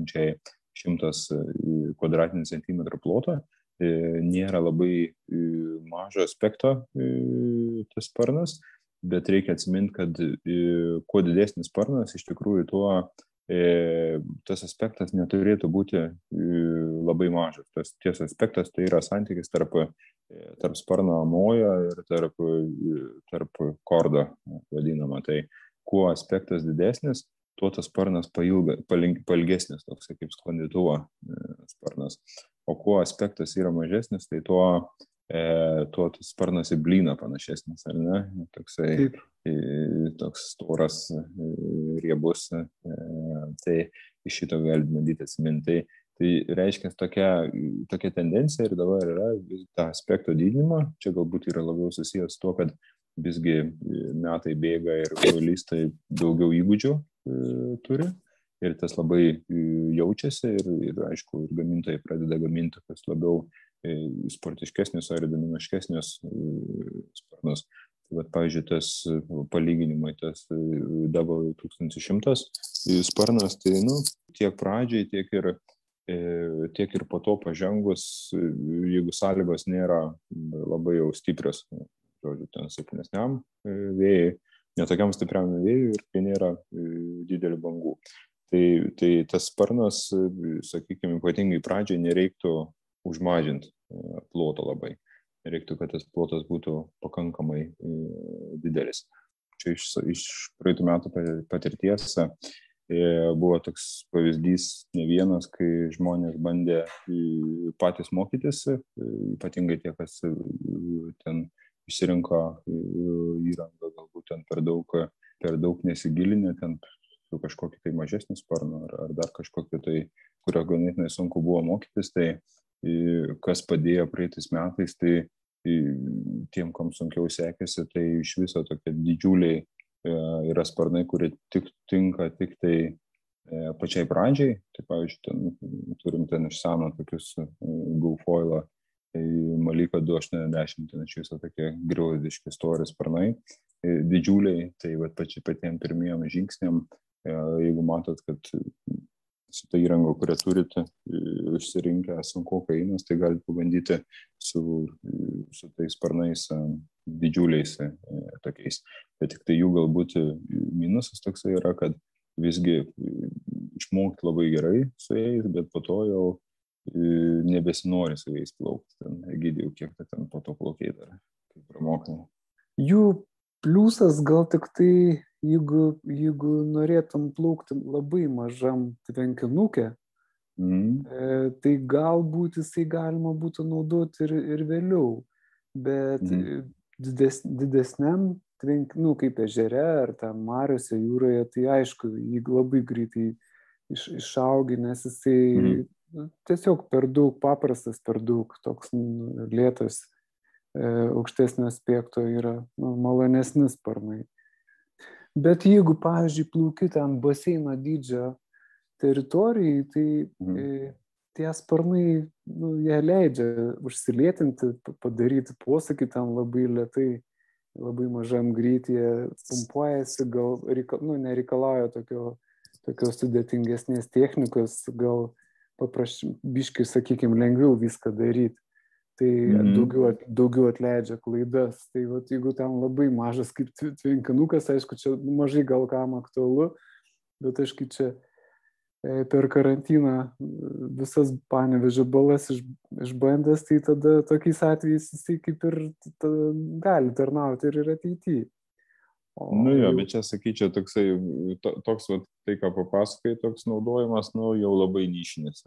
2100 kvadratinių centimetrų ploto, nėra labai mažo aspekto tas sparnas, bet reikia atsiminti, kad kuo didesnis sparnas, iš tikrųjų tuo tas aspektas neturėtų būti labai mažas. Tas aspektas tai yra santykis tarp sparno mojo ir tarp kordo vadinama. Tai kuo aspektas didesnis, tuo tas sparnas pailgesnis, toks kaip sklandytuvo sparnas. O kuo aspektas yra mažesnis, tai tuo tas sparnas į blyną panašesnis, ar ne? Toks storas, riebus. Tai iš šito gali bandyti atsiminti. Tai reiškia tokia tendencija ir dabar yra tą aspekto didinimo. Čia galbūt yra labiau susijęs su to, kad visgi metai bėga ir foilistai daugiau įgūdžių turi. Ir tas labai jaučiasi ir aišku, ir gamintojai pradeda gaminti kas labiau sportiškesnius, aerodinamiškesnius sparnus. vat, pavyzdžiui, tas palyginimai, tas W1100 sparnas, tai, tiek pradžiai, tiek ir po to pažengus, jeigu sąlygos nėra labai jau stiprios, žodžiu, ten silpnesniam vėjai, netokiam stipriam vėjui ir kai nėra didelių bangų. Tai tas sparnas, sakykime, ypatingai pradžiai nereiktų užmažinti ploto labai. Reiktų, kad tas plotas būtų pakankamai didelis. Čia iš praeitų metų patirties buvo toks pavyzdys ne vienas, kai žmonės bandė patys mokytis, ypatingai tie, kas ten išsirinko įrangą, galbūt ten per daug nesigilinę, ten su kažkokiu tai mažesniu sparnu ar dar kažkokiu tai, kurio ganėtinai sunku buvo mokytis, tai kas padėjo praeitais metais, tai tiem, kam sunkiau sekėsi, tai iš viso tokie didžiuliai yra sparnai, kurie tinka tik tai pačiai pradžiai. Tai pavyzdžiui, turim ten iš seno tokius GoFoil'o Malika 280, ten iš viso tokie griaudiški stori sparnai, didžiuliai, tai patiem pirmiem žingsniam, jeigu matot, kad su ta įranga, kurią turite išsirinkę sunku kainos, tai galite pabandyti su tais sparnais didžiuliais tokiais. Bet tik tai jų galbūt minusas toksai yra, kad visgi išmokti labai gerai su jais, bet po to jau nebesinori su jais plaukti. Egidijau, kiek ten po to plaukiai dar, kaip pramokai. Jų pliusas gal tik tai, jeigu norėtum plaukti labai mažam tvenkinukė, tai galbūt jisai galima būtų naudoti ir vėliau, bet didesniam tvenkinukui, kaip ežere ar ten mariose, jūroje, tai aišku, jį labai greitai išaugi, nes jisai tiesiog per daug paprastas, per daug toks lėtas, aukštesnio aspekto yra malonesni sparnai. Bet jeigu, pavyzdžiui, plauki ten baseino dydžio teritorijai, tai tie sparnai, jie leidžia užsilėtinti, padaryti posūkį ten labai lėtai, labai mažam greityje, pumpuojasi, gal nereikalauja tokios sudėtingesnės technikos, gal biškai, sakykime, lengviau viską daryti. Tai daugiau atleidžia klaidas. Tai jeigu ten labai mažas kaip tvenkinukas, aišku, čia mažai gal kam aktualu, bet aišku, čia per karantiną visas Panevėžio balas išbandęs, tai tada tokiais atvejais jisai kaip ir gali tarnauti ir ateityje. Bet čia sakyčiau, toks, tai ką papasakai, toks naudojimas, jau labai nišinis.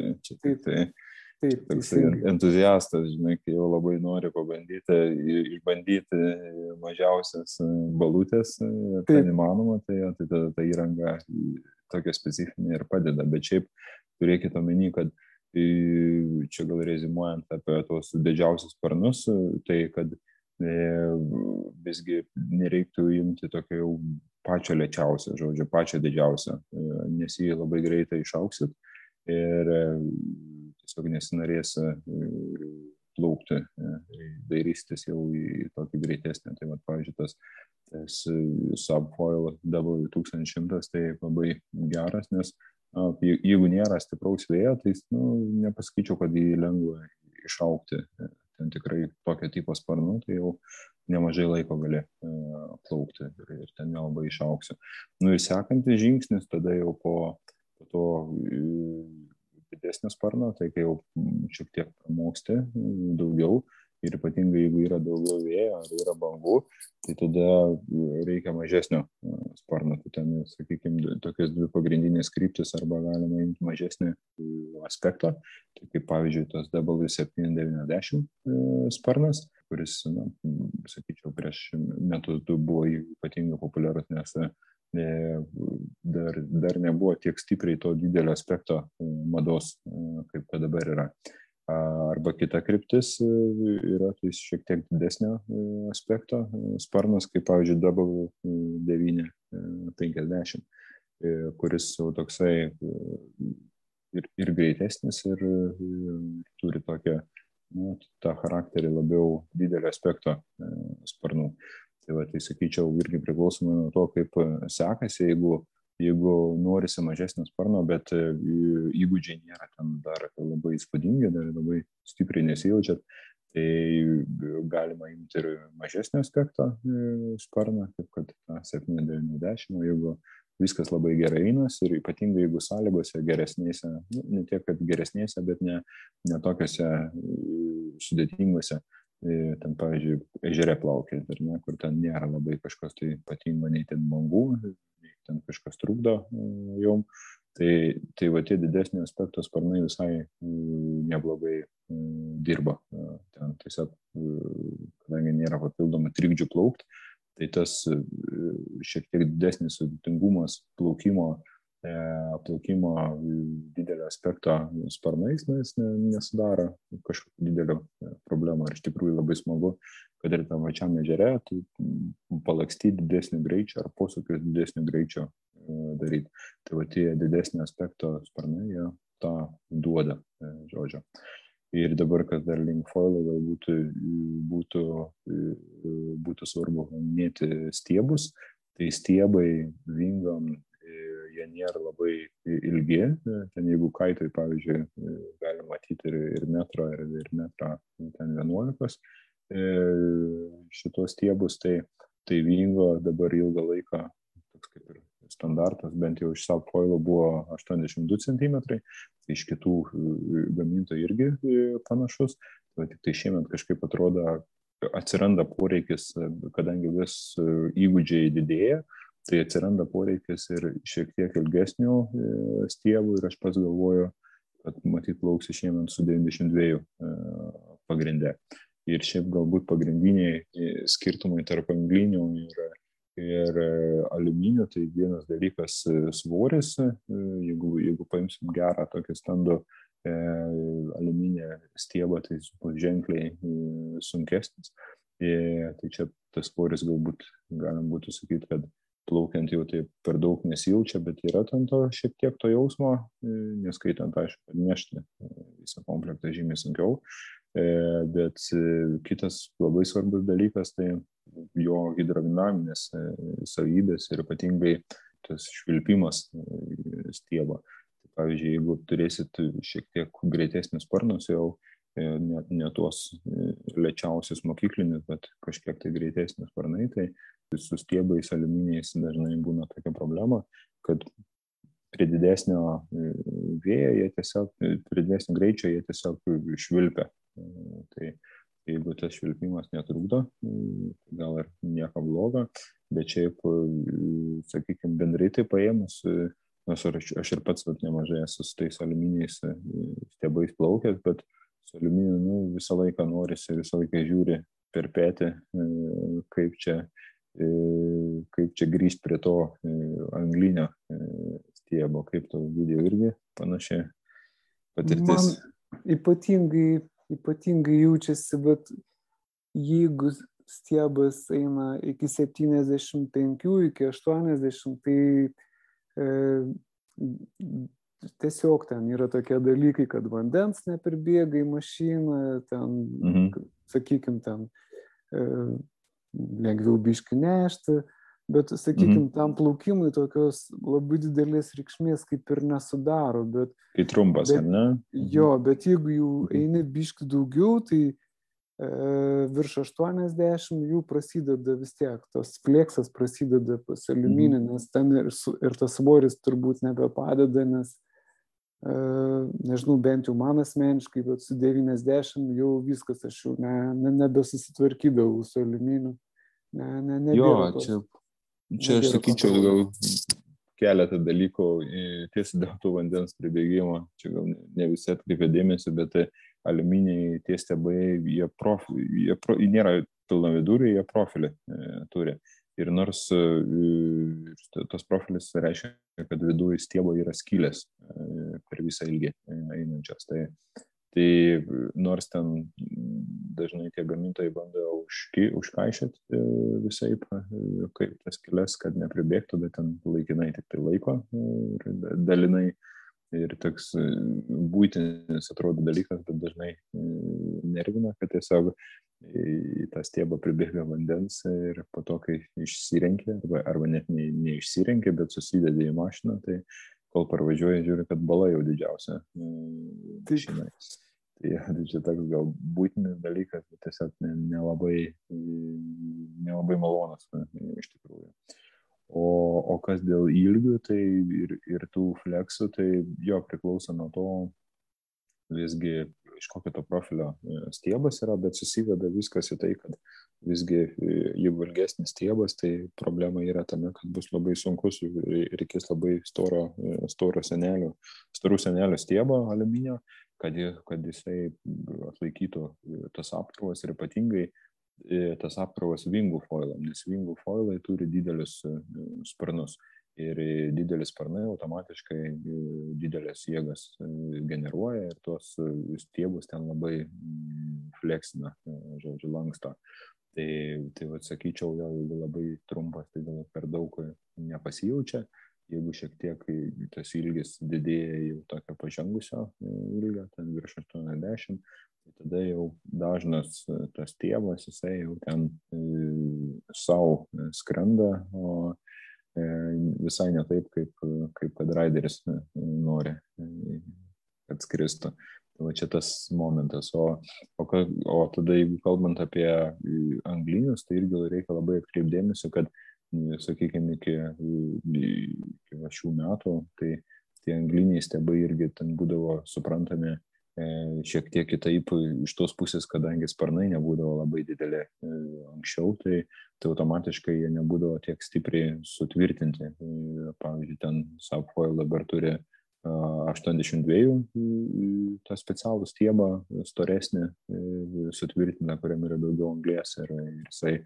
Taip, entuziastas, žinai, kai jau labai nori pabandyti, išbandyti mažiausias balutės, ten įmanoma, tai tada ta įranga tokia specifinė ir padeda. Bet šiaip turėkite omeny, kad čia gal rezimuojant apie tos didžiausius sparnus, tai kad visgi nereiktų imti tokio jau pačio lėčiausio, žodžiu, pačio didžiausio, nes jį labai greitai išauksit ir tiesiog nesinorės plaukti, dairystis jau į tokį greitesnį. Tai, pavyzdžiui, tas Subfoil W1100 tai labai geras, nes jeigu nėra stipraus vėjo, tai nepasakyčiau, kad jį lengva išaukti. Ten tikrai tokio tipo sparnų, tai jau nemažai laiko gali plaukti ir ten nelabai išauksiu. Ir sekantis žingsnis, tada jau po to didesnio sparno, tai kai jau šiek tiek pramoksti daugiau ir ypatingai jeigu yra daugiau vėjo ar yra bangų, tai tada reikia mažesnio sparno. Tai ten, sakykime, tokias dvi pagrindinės kryptis arba galima imti mažesnį aspektą, tai kaip pavyzdžiui tas W790 sparnas, kuris, sakyčiau, prieš metus du buvo ypatingai populiarus, nes dar nebuvo tiek stipriai to didelio aspekto mados, kaip kad dabar yra. Arba kita kryptis yra tai šiek tiek didesnio aspekto sparnas, kaip pavyzdžiui W950, kuris jau toksai ir greitesnis ir turi tokią tą charakterį labiau didelio aspekto sparnų. Tai va, tai sakyčiau, irgi priklausomai nuo to, kaip sekasi, jeigu norisi mažesnio sparno, bet įgūdžiai nėra ten dar labai įspūdingi, dar labai stipriai nesijaučiat, tai galima imti ir mažesnio aspekto sparną, kaip kad 7-90, jeigu viskas labai gerai einas ir ypatingai jeigu sąlygose geresnėse, ne tiek, kad geresnėse, bet ne tokiose sudėtingose, ten, pavyzdžiui, ežere plaukiant, kur ten nėra labai kažkas tai ypatingo, nei ten bangų, nei ten kažkas trukdo jom. Tai va tie didesnio aspekto sparnai visai neblogai dirba. Ten tiesiog, kadangi nėra papildomų trikdžių plaukti, tai tas šiek tiek didesnis sudėtingumas plaukimo didelio aspekto sparnais, jis nesudaro kažkokių didelio problemų. Ir iš tikrųjų labai smagu, kad ir tam pačiam ežere, tai palakstyti didesnį greičio ar posūkius didesnį greičio daryti. Tai va tie didesnio aspekto sparnai, jie tą duoda, žodžio. Ir dabar, kas dar link foilo, galbūt būtų svarbu minėti stiebus. Tai stiebai vingom, jie nėra labai ilgi. Ten jeigu kaitoj, pavyzdžiui, galima matyti ir metro, ir metrą ten 11 šitos stiebus, tai vingo dabar ilgą laiką, toks kaip ir standartas, bent jau iš subfoilo buvo 82 cm, tai iš kitų gamintojų irgi panašus. Tai tik tai šiemet kažkaip atrodo, atsiranda poreikis, kadangi vis įgūdžiai didėja, tai atsiranda poreikis ir šiek tiek ilgesnių stiebų ir aš pats galvoju, kad matyt plauksiu šiemet su 92 pagrinde. Ir šiaip galbūt pagrindiniai skirtumai tarp anglinių ir aliuminio, tai vienas dalykas svoris, jeigu paimsim gerą tokį standų aliuminę stiebą, tai bus ženkliai sunkesnis. Tai čia tas svoris galbūt galim būtų sakyti, kad plaukiant jau taip per daug nesijaučia, bet yra ten to šiek tiek to jausmo, neskaitant, aišku, kad nešti visą komplektą žymiai sunkiau. Bet kitas labai svarbus dalykas, tai jo hidrodinaminės savybės ir ypatingai tas švilpimas stiebo. Pavyzdžiui, jeigu turėsit šiek tiek greitesnius sparnus, jau ne tuos lėčiausius mokyklinius, bet kažkiek tai greitesnius sparnai, tai su stiebais aliuminiais dažnai būna tokia problema, kad prie didesnio vėjo jie tiesiog, prie didesnio greičio jie tiesiog švilpia. Tai jeigu tas švilpimas netrukdo, gal ir nieko blogo, bet šiaip, sakykime, bendrai tai paėmus, nors aš ir pats nemažai esu su tais aliuminiais stiebais plaukęs, bet su aliuminiu visą laiką norisi, visą laiką žiūri per petį, kaip čia grįžti prie to anglinio stiebo, kaip to video irgi panašiai patirtis. Man ypatingai jaučiasi, bet jeigu stiebas eina iki 75, iki 80, tai tiesiog ten yra tokie dalykai, kad vandens neperbėga į mašiną, ten, sakykime, ten lengviau biškį nešti, bet, sakykime, tam plaukimui tokios labai didelės reikšmės kaip ir nesudaro. Kai trumpas, ar ne? Jo, bet jeigu jau eini biškį daugiau, tai virš 80 jų prasideda vis tiek, tas plėksas prasideda pas aliuminį, nes ten ir tas svoris turbūt nebepadeda, nes, nežinau, bent jau man asmeniškai, bet su 90 jau viskas, aš jau nebesusitvarkydavau su aliuminiu. Jo, čia aš sakyčiau, gal keletą dalykų tiesi dėl tų vandens pribėgimo, čia gal ne visi atkreipia dėmesį, bet aliuminiai tie stiebai, jie nėra pilnaviduriai, jie profilį turi. Ir nors tas profilis reiškia, kad viduje stiebo yra skylės per visą ilgį einančios. Tai nors ten dažnai tie gamintojai bando užkaišyti visai, kaip tas skylės, kad nepribėgtų, bet ten laikinai tik tai laiko dalinai. Ir toks būtinis atrodo dalykas, bet dažnai nervina, kad tiesiog į tą stiebą pribėga vandens ir po to, kai išsirenkia, arba net neišsirenkia, bet susideda į mašiną, tai kol parvažiuoja, žiūri, kad bala jau didžiausia mašinai. Tai čia toks gal būtinis dalykas, bet tiesiog nelabai malonus iš tikrųjų. O kas dėl ilgių, tai ir tų fleksų, tai jo priklauso nuo to, visgi iš kokio to profilio stiebas yra, bet susiveda viskas į tai, kad visgi jeigu ilgesnis stiebas, tai problema yra tame, kad bus labai sunkus, reikės labai storų senelio stiebo aliuminio, kad jisai atlaikytų tas apkrovas ir ypatingai tas apkrovas wingų foilam, nes wingų foilai turi didelius sparnus ir didelis sparnai automatiškai didelės jėgas generuoja ir tuos stiebus ten labai fleksina, žodžiu, lanksto. Tai vat, sakyčiau, jeigu labai trumpas, tai gal per daug nepasijaučia. Jeigu šiek tiek tas ilgis didėja jau tokio pažengusio ilgio, ten virš 80, tai tada jau dažnas tas stiebas, jisai jau ten savo skrenda, o visai ne taip, kaip kad raideris nori, kad skristų. Va čia tas momentas. O tada, jeigu kalbant apie anglinius, tai irgi reikia labai atkreipdėmėsi, kad sakykime, iki šių metų, tai tie angliniai stiebai irgi ten būdavo suprantami šiek tiek kitaip iš tos pusės, kadangi sparnai nebūdavo labai didelė anksčiau, tai automatiškai jie nebūdavo tiek stipriai sutvirtinti. Pavyzdžiui, ten Subfoil dabar turi 82 tą specialų stiebą, storesnį sutvirtinę, kuriam yra daugiau anglies ir jisai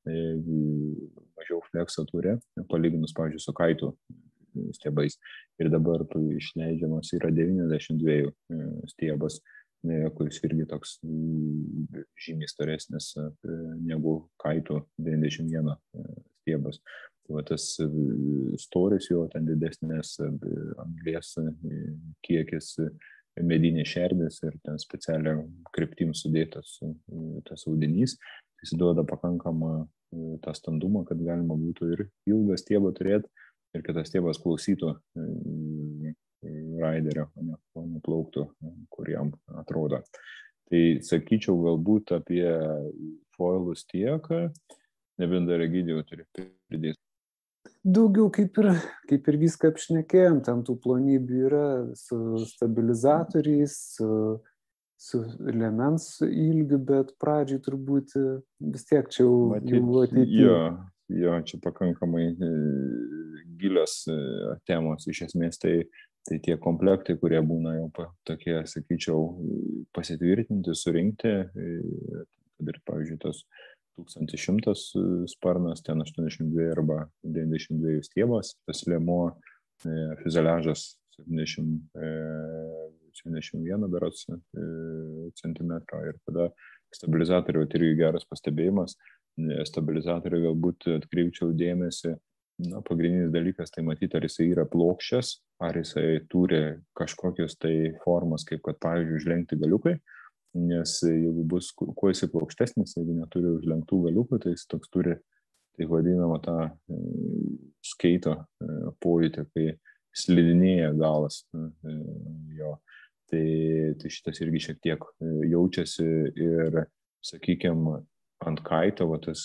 mažiau flekso turi, palyginus, pavyzdžiui, su kaitų stiebais. Ir dabar išleidžiamas yra 92 stiebas, kuris irgi toks žymiai storesnis negu kaitų 91 stiebas. Tai tas storis jo, ten didesnės anglies kiekis, medinės šerdės ir ten specialią kryptim sudėtas tas audinys. Jis duoda pakankamą tą standumą, kad galima būtų ir ilgą stiebą turėti, ir kad tas stiebas klausytų raiderio, o neplauktų, kur jam atrodo. Tai sakyčiau, galbūt apie foilus tiek, nebent dar Egidijau turi pridėti. Daugiau kaip ir viską apšnekėjom, ten tų plonybių yra su stabilizatoriais, su liemens ilgiu, bet pradžiai turbūt vis tiek čia jau ateityje. Jo, čia pakankamai gilios temos. Iš esmės, tai tie komplektai, kurie būna jau tokie, sakyčiau, pasitvirtinti, surinkti, kad ir, pavyzdžiui, tas 1100 sparnas, ten 82 arba 92 stiebas, tas liemuo, fiuzeliažas 71 berods centimetro ir tada stabilizatorių, tai irgi geras pastebėjimas. Stabilizatorių galbūt atkreipčiau dėmesį, pagrindinis dalykas, tai matyti, ar jisai yra plokščias, ar jisai turi kažkokios tai formas, kaip kad, pavyzdžiui, užlenkti galiukai, nes jeigu bus kuo jisai plokštesnis, jeigu neturi užlenktų galiukų, tai jis toks turi, tai vadinamą tą skeito pojūtį, kai slidinėja galas jo. Tai šitas irgi šiek tiek jaučiasi ir, sakykime, ant kaito, tas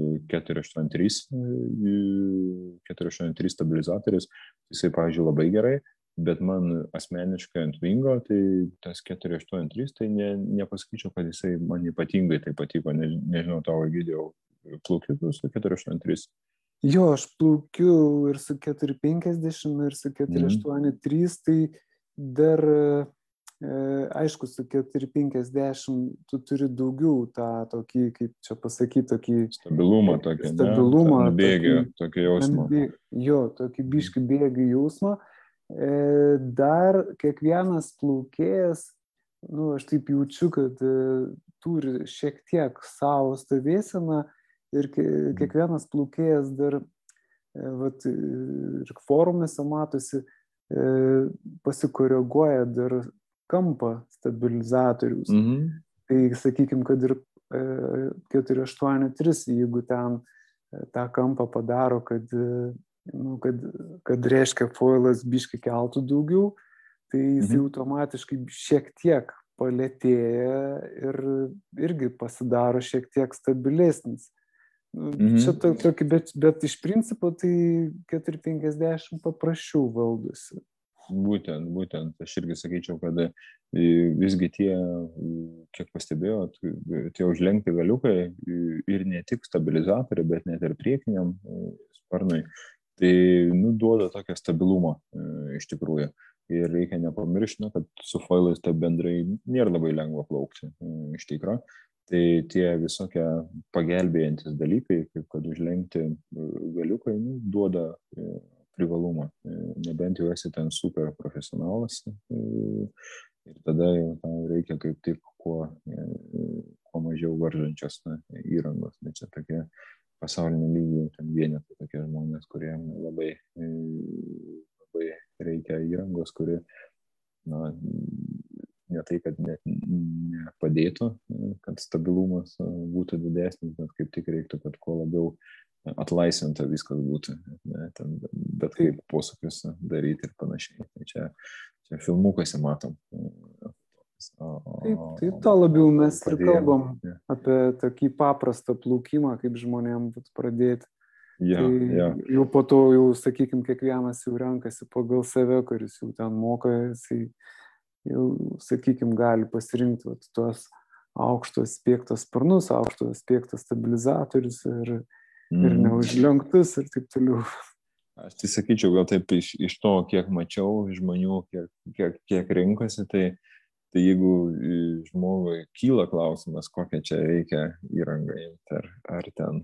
483 stabilizatorius, jisai, pavyzdžiui, labai gerai, bet man asmeniškai ant Wingo, tai tas 483, tai nepasakyčiau, kad jisai man ypatingai tai patiko, nežinau, tavo Egidijau, plaukiu su 483? Jo, aš plaukiu ir su 450, ir su 483, tai dar, aišku, su 450 tu turi daugiau tą tokį, kaip čia pasakyti, tokį stabilumą, tokį jausmą. Jo, tokį biškį bėgį jausmą. Dar kiekvienas plaukėjas, aš taip jaučiu, kad turi šiek tiek savo stovėseną ir kiekvienas plaukėjas dar, ir forumėse matosi, pasikoreguoja dar kampą stabilizatorius. Tai sakykime, kad ir 483, jeigu ten tą kampą padaro, kad reiškia foilas biškai keltų daugiau, tai jis automatiškai šiek tiek palėtėja ir irgi pasidaro šiek tiek stabilesnis. Čia tokį, bet iš principo tai 450 paprasčiau valdosi. Būtent, aš irgi sakyčiau, kad visgi tie, kiek pastebėjot, tie užlenkti galiukai ir ne tik stabilizatoriai, bet net ir priekiniam sparnui, tai duoda tokią stabilumą iš tikrųjų. Ir reikia nepamiršti, kad su foilais tai bendrai nėra labai lengva plaukti iš tikrųjų. Tai tie visokie pagelbėjantis dalykai, kaip kad užlenkti galiukai, duoda privalumą. Nebent jau esi ten super profesionalas ir tada jau reikia kaip tik kuo mažiau varžančios įrangos. Bet čia tokie pasaulinio lygio ten vienetai, tokie žmonės, kurie labai reikia įrangos, kuri ne tai, kad nepadėtų, kad stabilumas būtų didesnis, bet kaip tik reiktų, kad kuo labiau atlaisvinta viskas būtų, bet kaip posūkius daryti ir panašiai. Tai čia filmukuose matom. Taip, to labiau mes ir kalbam apie tokį paprastą plaukimą, kaip žmonėm būtų pradėti. Jau po to, sakykime, kiekvienas jau renkasi pagal save, kuris jau ten moka, jisai jau, sakykime, gali pasirinkti tuos aukštos spiektos sparnus, aukštos spiektos stabilizatorius ir neužlenktus ir taip toliau. Aš tai sakyčiau, gal taip iš to, kiek mačiau žmonių, kiek rinkosi, tai jeigu žmogui kyla klausimas, kokią čia reikia įrangą imti, ar ten,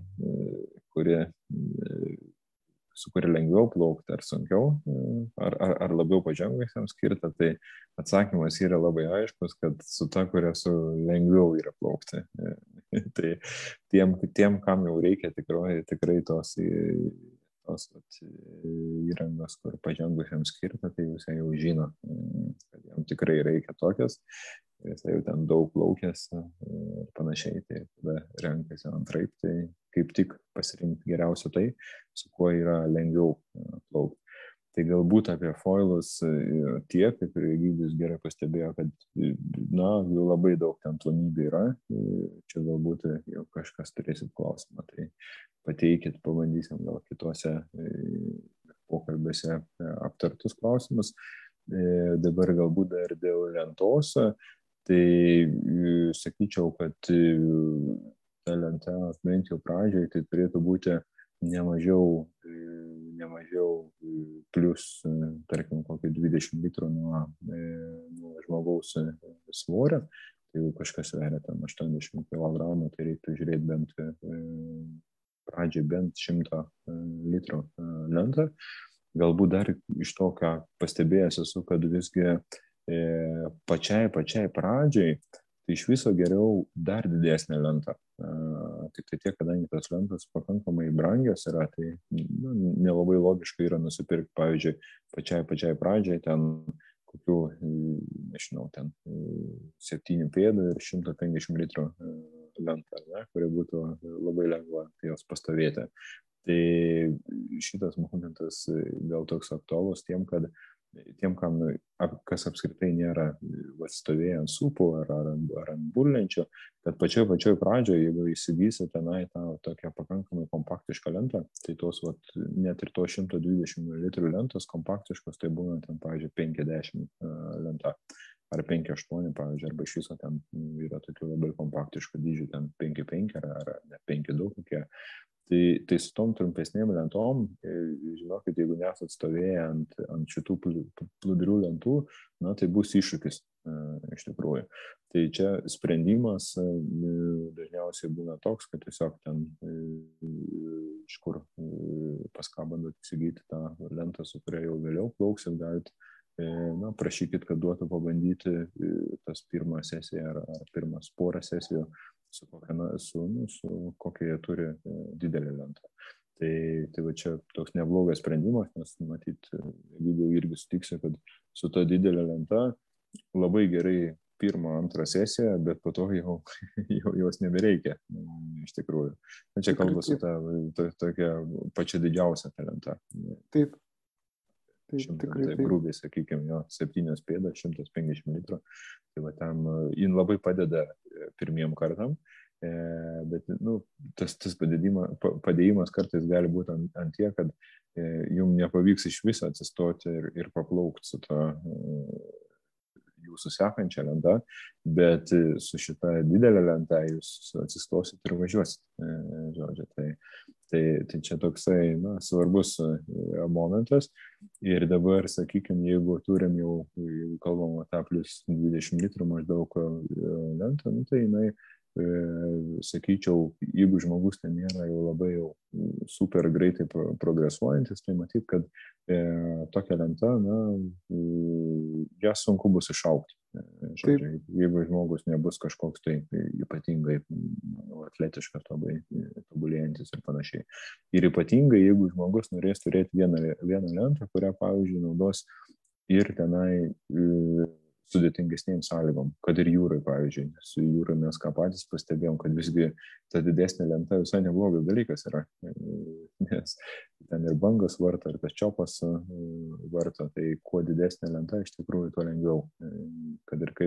su kuria lengviau plaukti, ar sunkiau, ar labiau pažengusiam skirta, tai atsakymas yra labai aiškus, kad su ta, kuria su lengviau yra plaukti. Tai tiem, kam jau reikia tikrai tos įrangos, kur pažengusiam skirta, tai jūs jau žino, kad jam tikrai reikia tokias, jis jau ten daug plaukęs ir panašiai, tai tada renkasi antraip, tai kaip tik pasirinkti geriausia tai, su kuo yra lengviau plaukti. Tai galbūt apie foilus tiek, kaip ir Egidijus gerai pastebėjo, kad jau labai daug ten plonybių yra, čia galbūt jau kažkas turėsit klausimą, tai pateikit, pabandysim gal kitose pokalbėse aptartus klausimus. Dabar galbūt dar dėl lentos, tai sakyčiau, kad ta lenta bent jau pradžiai tai turėtų būti nemažiau plus, tarkim, kokį 20 litrų nuo žmogaus svorio. Tai jeigu kažkas sveria ten 80 kg, tai reiktų žiūrėti bent pradžiai bent 100 litrų lentą. Galbūt dar iš to, ką pastebėjęs esu, kad visgi pačiai pradžiai, tai iš viso geriau dar didesnė lenta. Tik tai tiek, kadangi tos lentos pakankamai brangios yra, tai nelabai logiškai yra nusipirkti, pavyzdžiui, pačiai pradžiai ten kokių, nežinau, ten 7 pėdų ir 150 litrų lentą, kuri būtų labai lengva jos pastovėti. Tai šitas momentas gal toks aktualus tiem, kam, kas apskritai nėra stovėję ant supų ar ant burlenčio, kad pačioj pradžioje, jeigu įsigysi tenai tą tokią pakankamai kompaktišką lentą, tai tos net ir to 120 litrų lentos kompaktiškos, tai būna ten, pavyzdžiui, 50 lenta. Ar 5,8, pavyzdžiui, arba iš viso ten yra tokių labai kompaktiškų dydžių, ten 5,5 ar net 5,2 kokie. Tai su tom trumpesnėm lentom, žinokit, jeigu nesat stovėję ant šitų plūdrių lentų, tai bus iššūkis iš tikrųjų. Tai čia sprendimas dažniausiai būna toks, kad tiesiog ten iš kur pas ką bandot įsigyti tą lentą, su kuria jau vėliau plauksit, galite prašykit, kad duotų pabandyti tas pirmą sesiją ar pirmas porą sesijų su kokia jie turi didelį lentą. Tai va čia toks neblogas sprendimas, nes matyt, jeigu irgi sutiksi, kad su ta didelė lenta labai gerai pirmą, antrą sesiją, bet po to jau jos nebereikia, iš tikrųjų. Čia kalbu su tokia pačia didžiausia talenta. Taip. Tikrai taip. Grubiai, sakykime, jo 7 pėdas, 150 litrų. Tai va tam jin labai padeda pirmiem kartam, bet tas padėjimas kartais gali būti ant tiek, kad jums nepavyks iš viso atsistoti ir paplaukti su to jūsų sekančią lentą, bet su šita didelė lenta jūs atsistosit ir važiuosit. Žodžiu, tai čia toksai svarbus momentas. Ir dabar, sakykime, jeigu turim jau, kalbam tą plus 20 litrų maždaug lentą, tai jinai, sakyčiau, jeigu žmogus ten nėra jau labai jau super greitai progresuojantis, tai matyt, kad tokia lenta, ją sunku bus išaugti. Žodžiu, jeigu žmogus nebus kažkoks tai ypatingai atletiškas, labai tobulėjantis ir panašiai. Ir ypatingai, jeigu žmogus norės turėti vieną lentą, kurią, pavyzdžiui, naudos ir tenai sudėtingesnėms sąlygom, kad ir jūrai, pavyzdžiui. Su jūrai mes ką patys pastebėjom, kad visgi ta didesnė lenta visai neblogas dalykas yra, nes ten ir bangas varto, ir tas čiopas varto, tai kuo didesnė lenta, iš tikrųjų, tuo lengviau, kad ir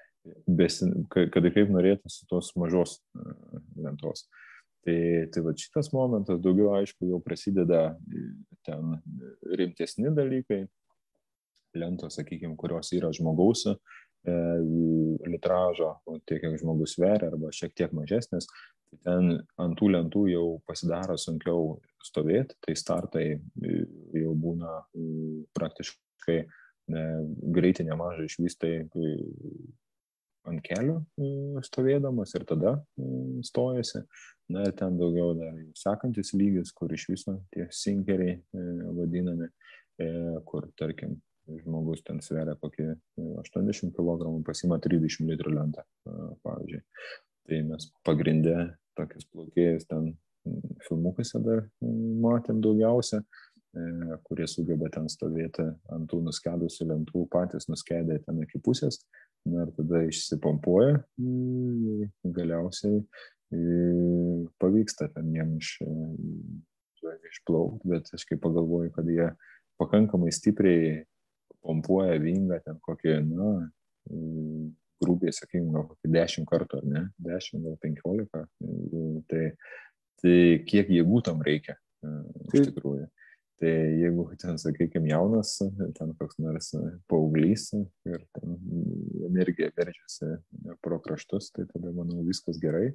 kaip norėtųsi tos mažos lentos. Tai va šitas momentas daugiau, aišku, jau prasideda ten rimtesni dalykai, lentos, sakykime, kurios yra žmogaus litražo, tiek kiek žmogus sveria, arba šiek tiek mažesnės, tai ten ant tų lentų jau pasidaro sunkiau stovėti, tai startai jau būna praktiškai greitai nemažai išvystai ant kelių stovėdamas ir tada stojasi. Ir ten daugiau dar sekantis lygis, kur iš viso tie sinkeriai vadinami, kur, tarkim, žmogus ten sveria kokį 80 kg, pasima 30 litrų lentą, pavyzdžiui. Tai mes pagrindę tokius plaukėjus ten filmukuose dar matėm daugiausia, kurie sugeba ten stovėti ant tų nuskedusių lentų, patys nuskedė ten iki pusės, ir tada išsipompuoja, galiausiai pavyksta ten jiem išplaukti, bet aš kaip pagalvoju, kad jie pakankamai stipriai pompuoja vingą ten kokį, grubiai, sakykime, kokį 10 kartų, ar ne? 10 gal 15. Tai kiek jėgų tam reikia, iš tikrųjų. Tai jeigu ten, sakykime, jaunas, ten koks nors paauglys ir ten energija veržiasi pro kraštus, tai tada, manau, viskas gerai.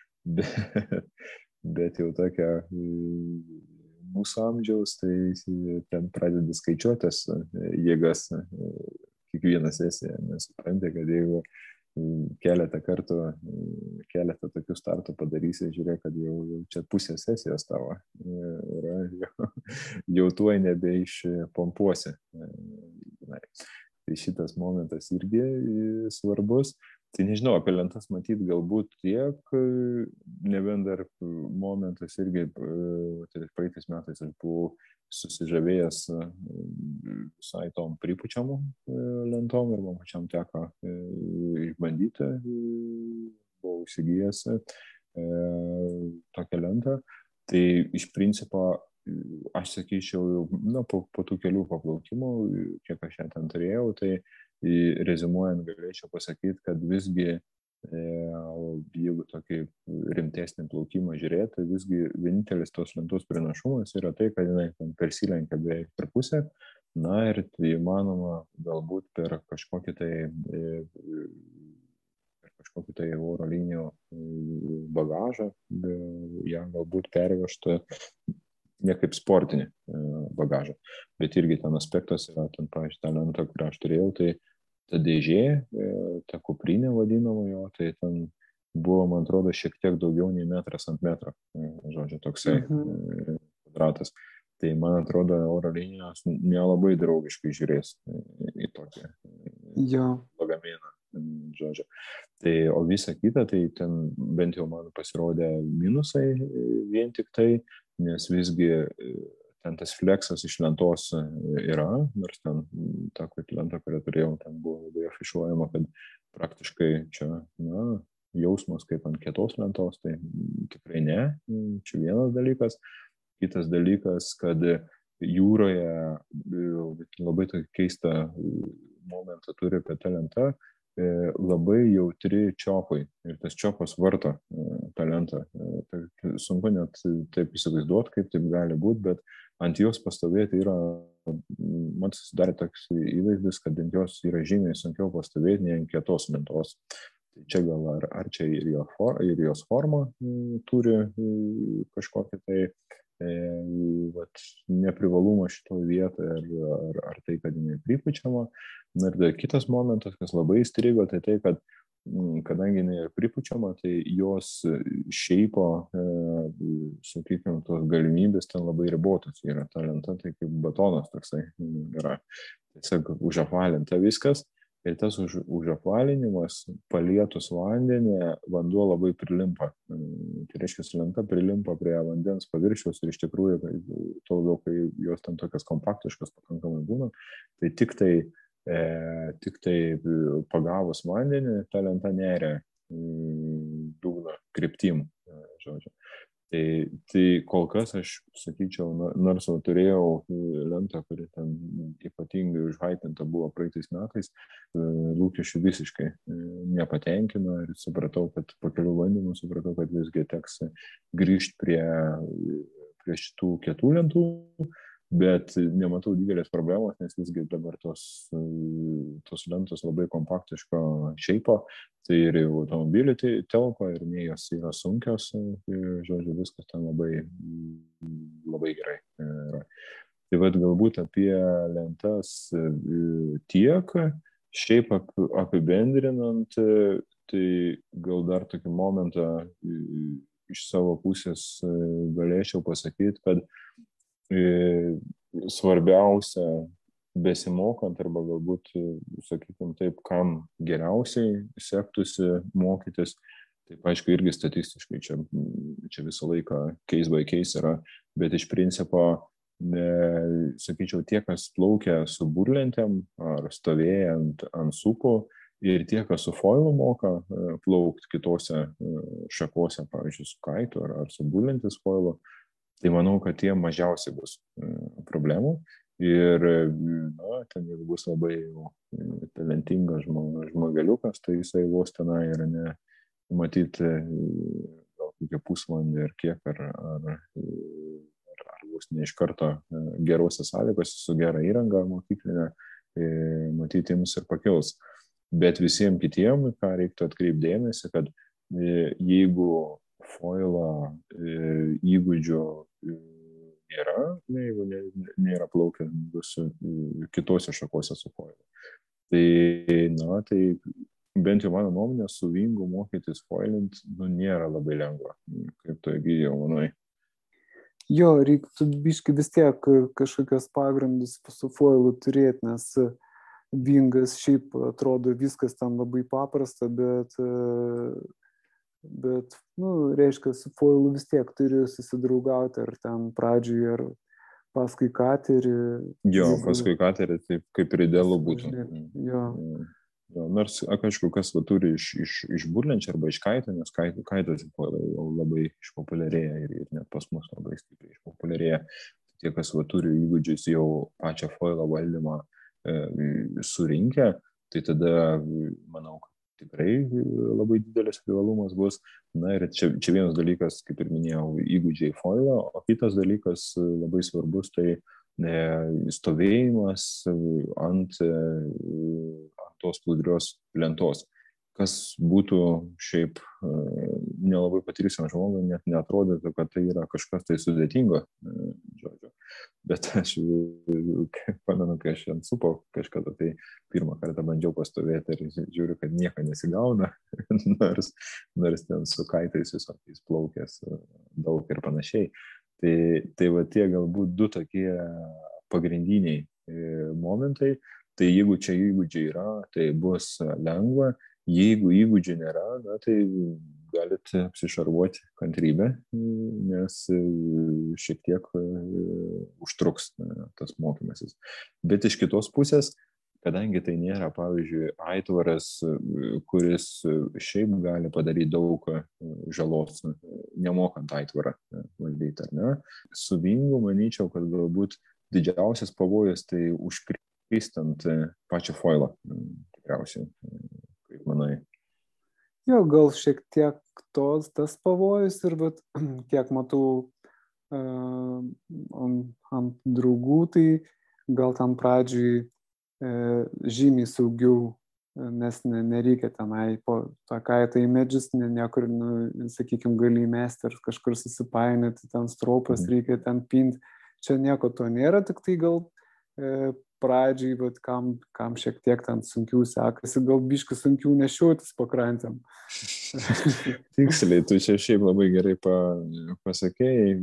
Bet jau tokia mūsų amžiaus, tai ten pradedi skaičiuotis jėgas kiekvieną sesiją, nes supranti, kad jeigu keletą kartų, keletą tokių startų padarysi, žiūrėk, kad jau čia pusė sesijos tavo yra, jau tuoj nebeišpompuosi. Tai šitas momentas irgi svarbus. Tai nežinau, apie lentas matyti galbūt tiek, nebent dar momentas irgi, praeitais metais aš buvau susižavėjęs visai tom pripučiamų lentom ir man pačiam teko išbandyti, buvau įsigijęs tokią lentą. Tai iš principo, aš sakyčiau, po tų kelių paplaukimų, kiek aš ją ten turėjau, tai rezimuojant galėčiau pasakyti, kad visgi, jeigu tokį rimtesnį plaukimą žiūrėti, tai visgi vienintelis tos lentos pranašumas yra tai, kad jinai persilenkia beveik per pusę, ir tai įmanoma galbūt per kažkokį tai oro linijų bagažą, ją galbūt pervežti ne kaip sportinį bagažą, bet irgi ten aspektas yra, ten, pavyzdžiui, ta lenta, kurią aš turėjau, tai ta dėžė, ta kuprinė vadinama jo, tai ten buvo, man atrodo, šiek tiek daugiau nei metras ant metro, žodžiu, toksai kvadratas. Tai, man atrodo, oro linijos nelabai draugiškai žiūrės į tokį lagaminą, žodžiu. Tai, o visa kita, tai ten bent jau man pasirodė minusai vien tik tai, nes visgi ten tas fleksas iš lentos yra, nors ten ta lenta, kurią turėjau, ten buvo labai afišuojama, kad praktiškai čia, jausmas kaip ant kietos lentos, tai tikrai ne, čia vienas dalykas. Kitas dalykas, kad jūroje labai tokį keistą momentą turi, kad ta lenta labai jautri čiopui ir tas čiopas varto tą lentą. Tai sunku net taip įsivaizduoti, kaip taip gali būti, bet ant jos pastovėti yra, man susidarė toks įvaizdis, kad ant jos yra žymiai sunkiau pastovėti nei ant kietos lentos. Tai čia gal ar čia ir jos forma turi kažkokį tai neprivalumą šitoje vietoje ar tai, kad jinai pripučiama. Ir kitas momentas, kas labai įstrigo, tai tai, kad kadangi jinai pripučiama, tai jos šeipo, sakykime, tos galimybės ten labai ribotos yra. Ta lenta tai kaip batonas toksai yra. Tiesiog užapvalinta viskas. Ir tas užapvalinimas palietus vandenį, vanduo labai prilimpa. Tai reiškia, lenta prilimpa prie vandens paviršiaus ir iš tikrųjų, to labiau, kai jos ten tokios kompaktiškas pakankamai būna, tai tik tai pagavus vandenį, ta lenta neria dugno kryptim, žodžiu. Tai kol kas aš sakyčiau, nors turėjau lentą, kuri ten ypatingai užhypinta buvo praeitais metais, lūkesčių visiškai nepatenkino ir supratau, kad po kelių bandymų supratau, kad visgi teks grįžti prie šitų kietų lentų, bet nematau didelės problemos, nes visgi dabar tos lentos labai kompaktiško šeipo, tai ir automobilį telpa ir nei jos yra sunkios, žodžiu, viskas ten labai, labai gerai yra. Tai vad galbūt apie lentas tiek, šiaip apibendrinant, tai gal dar tokį momentą iš savo pusės galėčiau pasakyti, kad svarbiausia besimokant arba galbūt, sakykime taip, kam geriausiai sektųsi mokytis, taip aišku irgi statistiškai čia visą laiką case by case yra, bet iš principo, sakyčiau, tie, kas plaukia su burlentėm ar stovėjant ant supų ir tie, kas su foilu moka plaukti kitose šakose, pavyzdžiui, su kaitu ar su burlentis foilu, tai manau, kad tie mažiausiai bus problemų ir ten jeigu bus labai talentingas žmogeliukas, tai jisai vos tenai yra matyti gal kokią pusvalandį ir kiek ar bus ne iš karto gerose sąlygose su gera įranga mokyklinė, matyti jums ir pakils. Bet visiems kitiem, ką reiktų atkreipti dėmesį, kad jeigu foilo įgūdžių nėra, jeigu nėra plaukęs bus kitose šakose su foilu. Tai bent jau mano nuomonė, su vingu mokytis foilint nėra labai lengva, kaip to Egidijau manai. Jo, reiktų biškai vis tiek kažkokios pagrindus su foilu turėti, nes vingas šiaip atrodo viskas ten labai paprasta, bet reiškia, su foilu vis tiek turi susidraugauti, ar ten pradžiui, ar paskui katerį. Jo, paskui katerį, taip kaip ir idealu būtų. Jo. Nors, aišku, kas turi iš burlenčio arba iš kaito, nes kaitas jau labai išpopuliarėja ir net pas mus labai stipriai išpopuliarėja. Tie, kas turi įgūdžius jau pačią foilo valdymą surinkę, tai tada, manau, tikrai labai didelis privalumas bus. Na ir čia vienas dalykas, kaip ir minėjau, įgūdžiai foilo, o kitas dalykas labai svarbus, tai stovėjimas ant tos plūdrios lentos. Kas būtų šiaip nelabai patyrusiam žmogui, net neatrodytų, kad tai yra kažkas tai sudėtingo, žodžiu. Bet aš pamenu, kai aš ant supo kažkada, tai pirmą kartą bandžiau pastovėti ir žiūriu, kad nieko nesigauna, nors ten su kaitais visokiais plaukės daug ir panašiai. Tai va tie galbūt du tokie pagrindiniai momentai. Tai jeigu čia įgūdžiai yra, tai bus lengva. Jeigu įgūdžių nėra, tai galite apsišarvuoti kantrybę, nes šiek tiek užtruks tas mokymasis. Bet iš kitos pusės, kadangi tai nėra, pavyzdžiui, aitvaras, kuris šiaip gali padaryti daug žalos, nemokant aitvarą valdyti, ar ne? Su vingu manyčiau, kad galbūt didžiausias pavojus tai užkristant pačią foilą, tikriausiai, kaip manai. Jo, gal šiek tiek tas pavojus ir bet kiek matau ant draugų, tai gal tam pradžiui žymiai saugiau, nes nereikia tenai po tą kaitą į medžius, niekur, sakykime, gali įmesti ar kažkur susipainėti, ten stropas reikia ten pinti. Čia nieko to nėra, tik tai gal pradžiai, bet kam šiek tiek ten sunkiau sekasi, gal biškai sunkiau nešiotis pakrantėm. Tiksliai, tu čia šiaip labai gerai pasakėjai,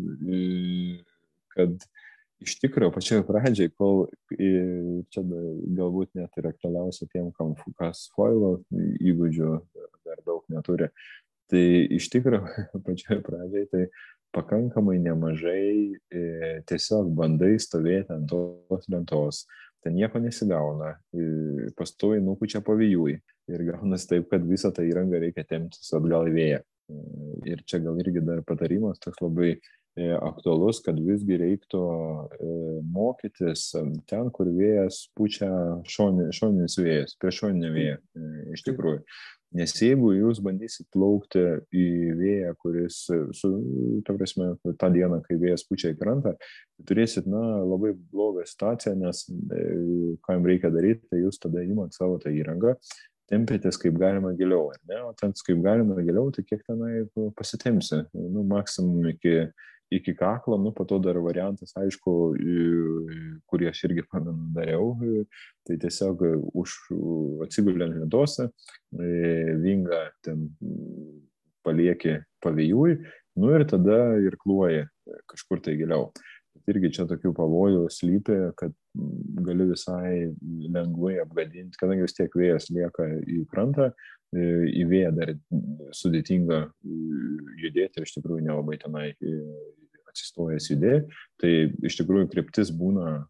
kad iš tikrųjų pačioje pradžiai, kol čia galbūt net ir aktualiausia tiem, kas foilo įgūdžių dar daug neturi, tai iš tikrųjų pačioje pradžiai tai pakankamai nemažai tiesiog bandai stovėti ant tos lentos, ten nieko nesigauna, pastoviai nupučia pavėjui ir gaunas taip, kad visą tą įrangą reikia temptis atgal į vėją. Ir čia gal irgi dar patarimas toks labai aktualus, kad visgi reiktų mokytis ten, kur vėjas pučia šoninis vėjas, prieš šoninį vėją, iš tikrųjų. Nes jeigu jūs bandysit plaukti į vėją, kuris, ta prasme, tą dieną, kai vėjas pučia į krantą, turėsit, labai blogą situaciją, nes ką jums reikia daryti, tai jūs tada imat savo tą įrangą, tempėtės kaip galima giliau, ar ne? O ten kaip galima giliau, tai kiek tenai pasitempsi, maksimum iki kaklo, po to dar variantas, aišku, kurį aš irgi dariau, tai tiesiog atsiguliant lentose, vingą ten palieki pavėjui, ir tada irkluoji kažkur tai giliau. Irgi čia tokių pavojų slypi, kad gali visai lengvai apgadinti, kadangi vis tiek vėjas lieka į krantą, į vėją dar sudėtinga judėti ir iš tikrųjų nelabai tenai atsistojęs judėti, tai iš tikrųjų kryptis būna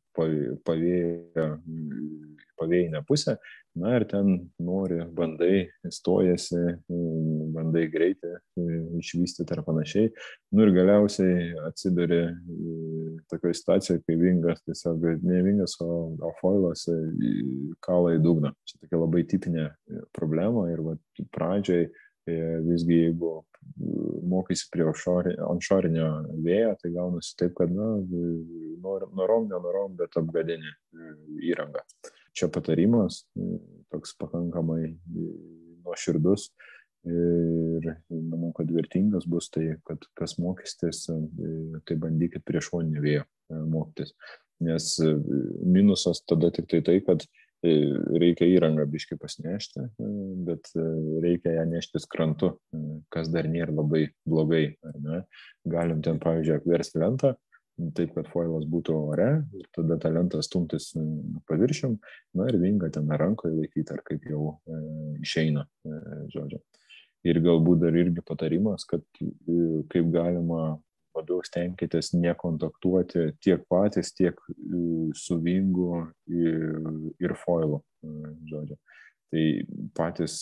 pavėjinę pusę, ir ten bandai, stojasi, bandai greitį išvystyti ar panašiai, ir galiausiai atsiduri tokioje situacijoje, kai vingas, tiesiog ne vingas, o foilas kala į dugną. Čia tokia labai tipinė problema ir pradžiai visgi jeigu mokaisi prie onšorinio vėjo, tai gaunasi taip, kad norom, bet apgadini įrangą. Čia patarimas toks pakankamai nuoširdus ir manau, kad vertingas bus tai, kad kas mokysitės, tai bandykit prie šoninio vėjo mokytis. Nes minusas tada tik tai, kad reikia įrangą biškai pasinešti, bet reikia ją neštis krantu, kas dar nėra labai blogai. Ar ne? Galim ten, pavyzdžiui, apversti lentą, taip, kad foilas būtų ore, ir tada tą lentą stumtis paviršium, ir vingą ten rankoje laikyti, ar kaip jau išeina, žodžiu. Ir galbūt dar irgi patarimas, kad kaip galima labiau stenkitės nekontaktuoti tiek patys, tiek su vingu ir foilu, žodžiu. Tai patys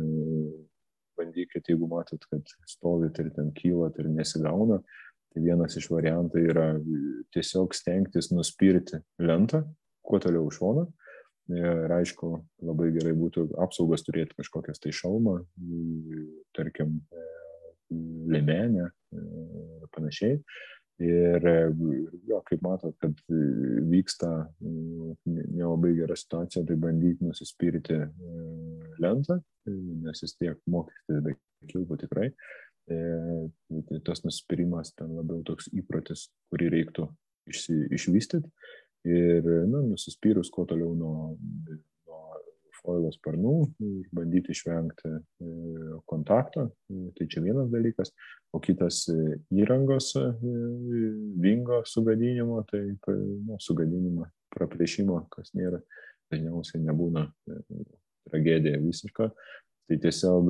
bandykit, jeigu matot, kad stovit ir ten kylat ir nesigauna, tai vienas iš variantų yra tiesiog stengtis nuspirti lentą, kuo toliau iš šono. Ir aišku, labai gerai būtų apsaugas turėti kažkokias tai šalmą, tarkim, liemenę ir panašiai. Ir kaip matot, kad vyksta nelabai gera situacija, tai bandyti nusispirti lentą, nes vis tiek mokystis be kilpų tikrai. Tas nusispirimas ten labiau toks įprotis, kurį reiktų išvystyti. Ir nusispyrus kuo toliau nuo foilo sparnų ir bandyti išvengti kontakto, tai čia vienas dalykas, o kitas įrangos vingo sugadinimo, tai sugadinimo, praplėšimo, kas nėra, dažniausiai nebūna tragedija visiška, tai tiesiog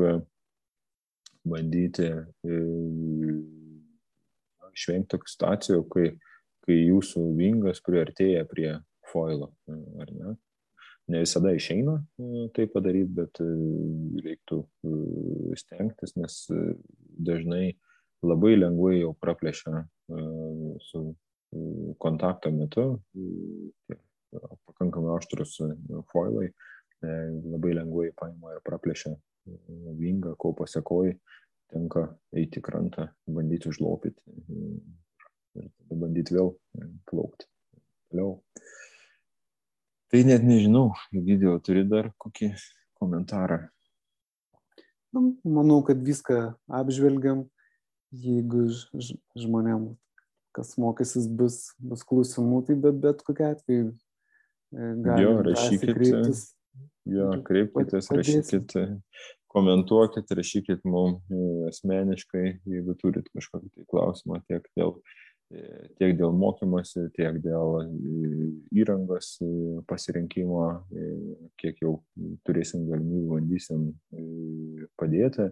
bandyti išvengti tokių situacijų, kai kai jūsų vingas priartėja prie foilo, ar ne? Ne visada išeina tai padaryti, bet reiktų stengtis, nes dažnai labai lengvai jau praplėšia su kontakto metu, pakankamai aštrus foilai, labai lengvai paima ir praplėšia vingą, ko pasekoj tenka eiti į krantą, bandyti užlopyti ir bandyti vėl plaukti. Toliau. Tai net nežinau, Egidijau, turi dar kokį komentarą? Manau, kad viską apžvelgiam. Jeigu žmonėm, kas mokysis, bus klausimų, tai bet kokia atveju galim kreiptis. Kreipkitės, rašykit, komentuokit, rašykit mums asmeniškai, jeigu turit kažkokį tai klausimą, tiek dėl mokymosi, tiek dėl įrangos pasirinkimo, kiek jau turėsim galimybę, bandysim padėti.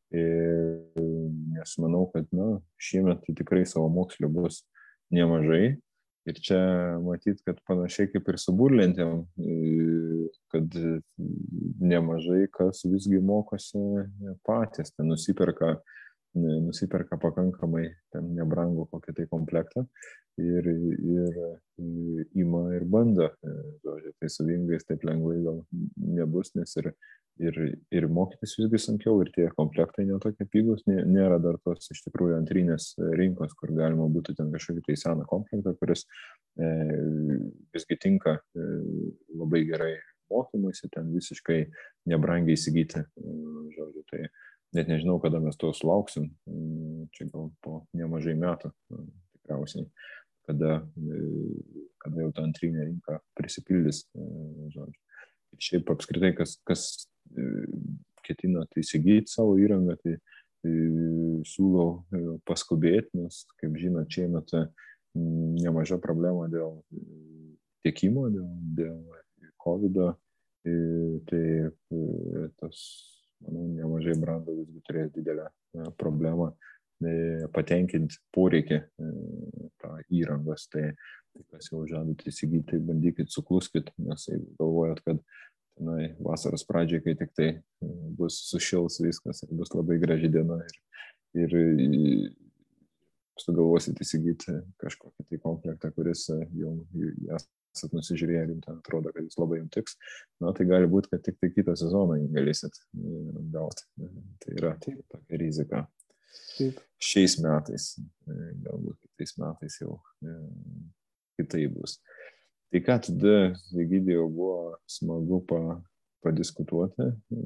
Nes manau, kad šiemet tikrai savo mokslių bus nemažai. Ir čia matyt, kad panašiai kaip ir su burlentėm, kad nemažai kas visgi mokosi patys, ten nusiperka pakankamai ten nebrangų kokį tai komplektą ir ima ir bando. Tai su vingais taip lengvai gal nebus, nes ir mokytis visgi sunkiau, ir tie komplektai netokie pigus, nėra dar tos iš tikrųjų antrinės rinkos, kur galima būtų ten kažkokį tai seną komplektą, kuris visgi tinka labai gerai mokymuisi, ten visiškai nebrangiai įsigyti. Žodžiu, tai net nežinau, kada mes to sulauksim, čia gal po nemažai metų tikriausiai, kada jau ta antrinė rinka prisipildys. Žodžiu. Ir šiaip apskritai, kas ketina įsigyti savo įrangą, tai siūlau paskubėti, nes, kaip žinot, čia metu nemaža problema dėl tiekimo, dėl COVID-o, tai tas, manau, nemažai brandų visgi turės didelę problemą patenkinti poreikį tą įrangos. Tai kas jau žadat įsigyti, tai bandykit sukluskit, nes jeigu galvojat, kad vasaros pradžiai, kai tik tai bus sušils viskas ir bus labai graži diena ir sugalvosit įsigyti kažkokį tai komplektą, kuris jau esat nusižiūrėję ir jums atrodo, kad jis labai jums tiks, tai gali būti, kad tik tai kitą sezoną galėsit gauti. Tai yra tokia rizika. Taip. Šiais metais, galbūt kitais metais jau kitai bus. Tai ką, tada, Egidijau, buvo smagu padiskutuoti,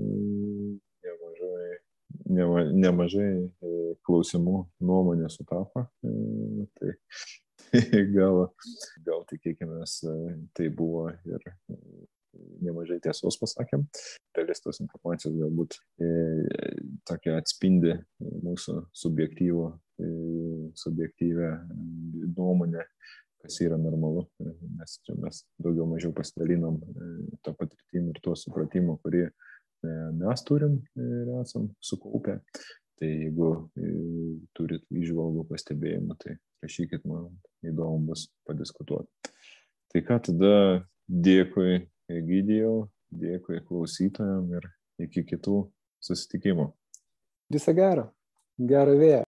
nemažai klausimų, nuomonė sutapo, tai gal tikėkimės, tai buvo ir nemažai tiesos pasakėm. Dalis tos informacijos galbūt tokia atspindi mūsų subjektyvę nuomonę, kas yra normalu, nes čia mes daugiau mažiau pasidalinom tą patirtimą ir tuo supratimu, kurį mes turim ir esam sukaupę. Tai jeigu turit įžvalgų, pastebėjimų, tai rašykit, man įdomu bus padiskutuoti. Tai ką, tada dėkui Egidijau, dėkui klausytojam ir iki kitų susitikimų. Viso gero. Gero vėjo.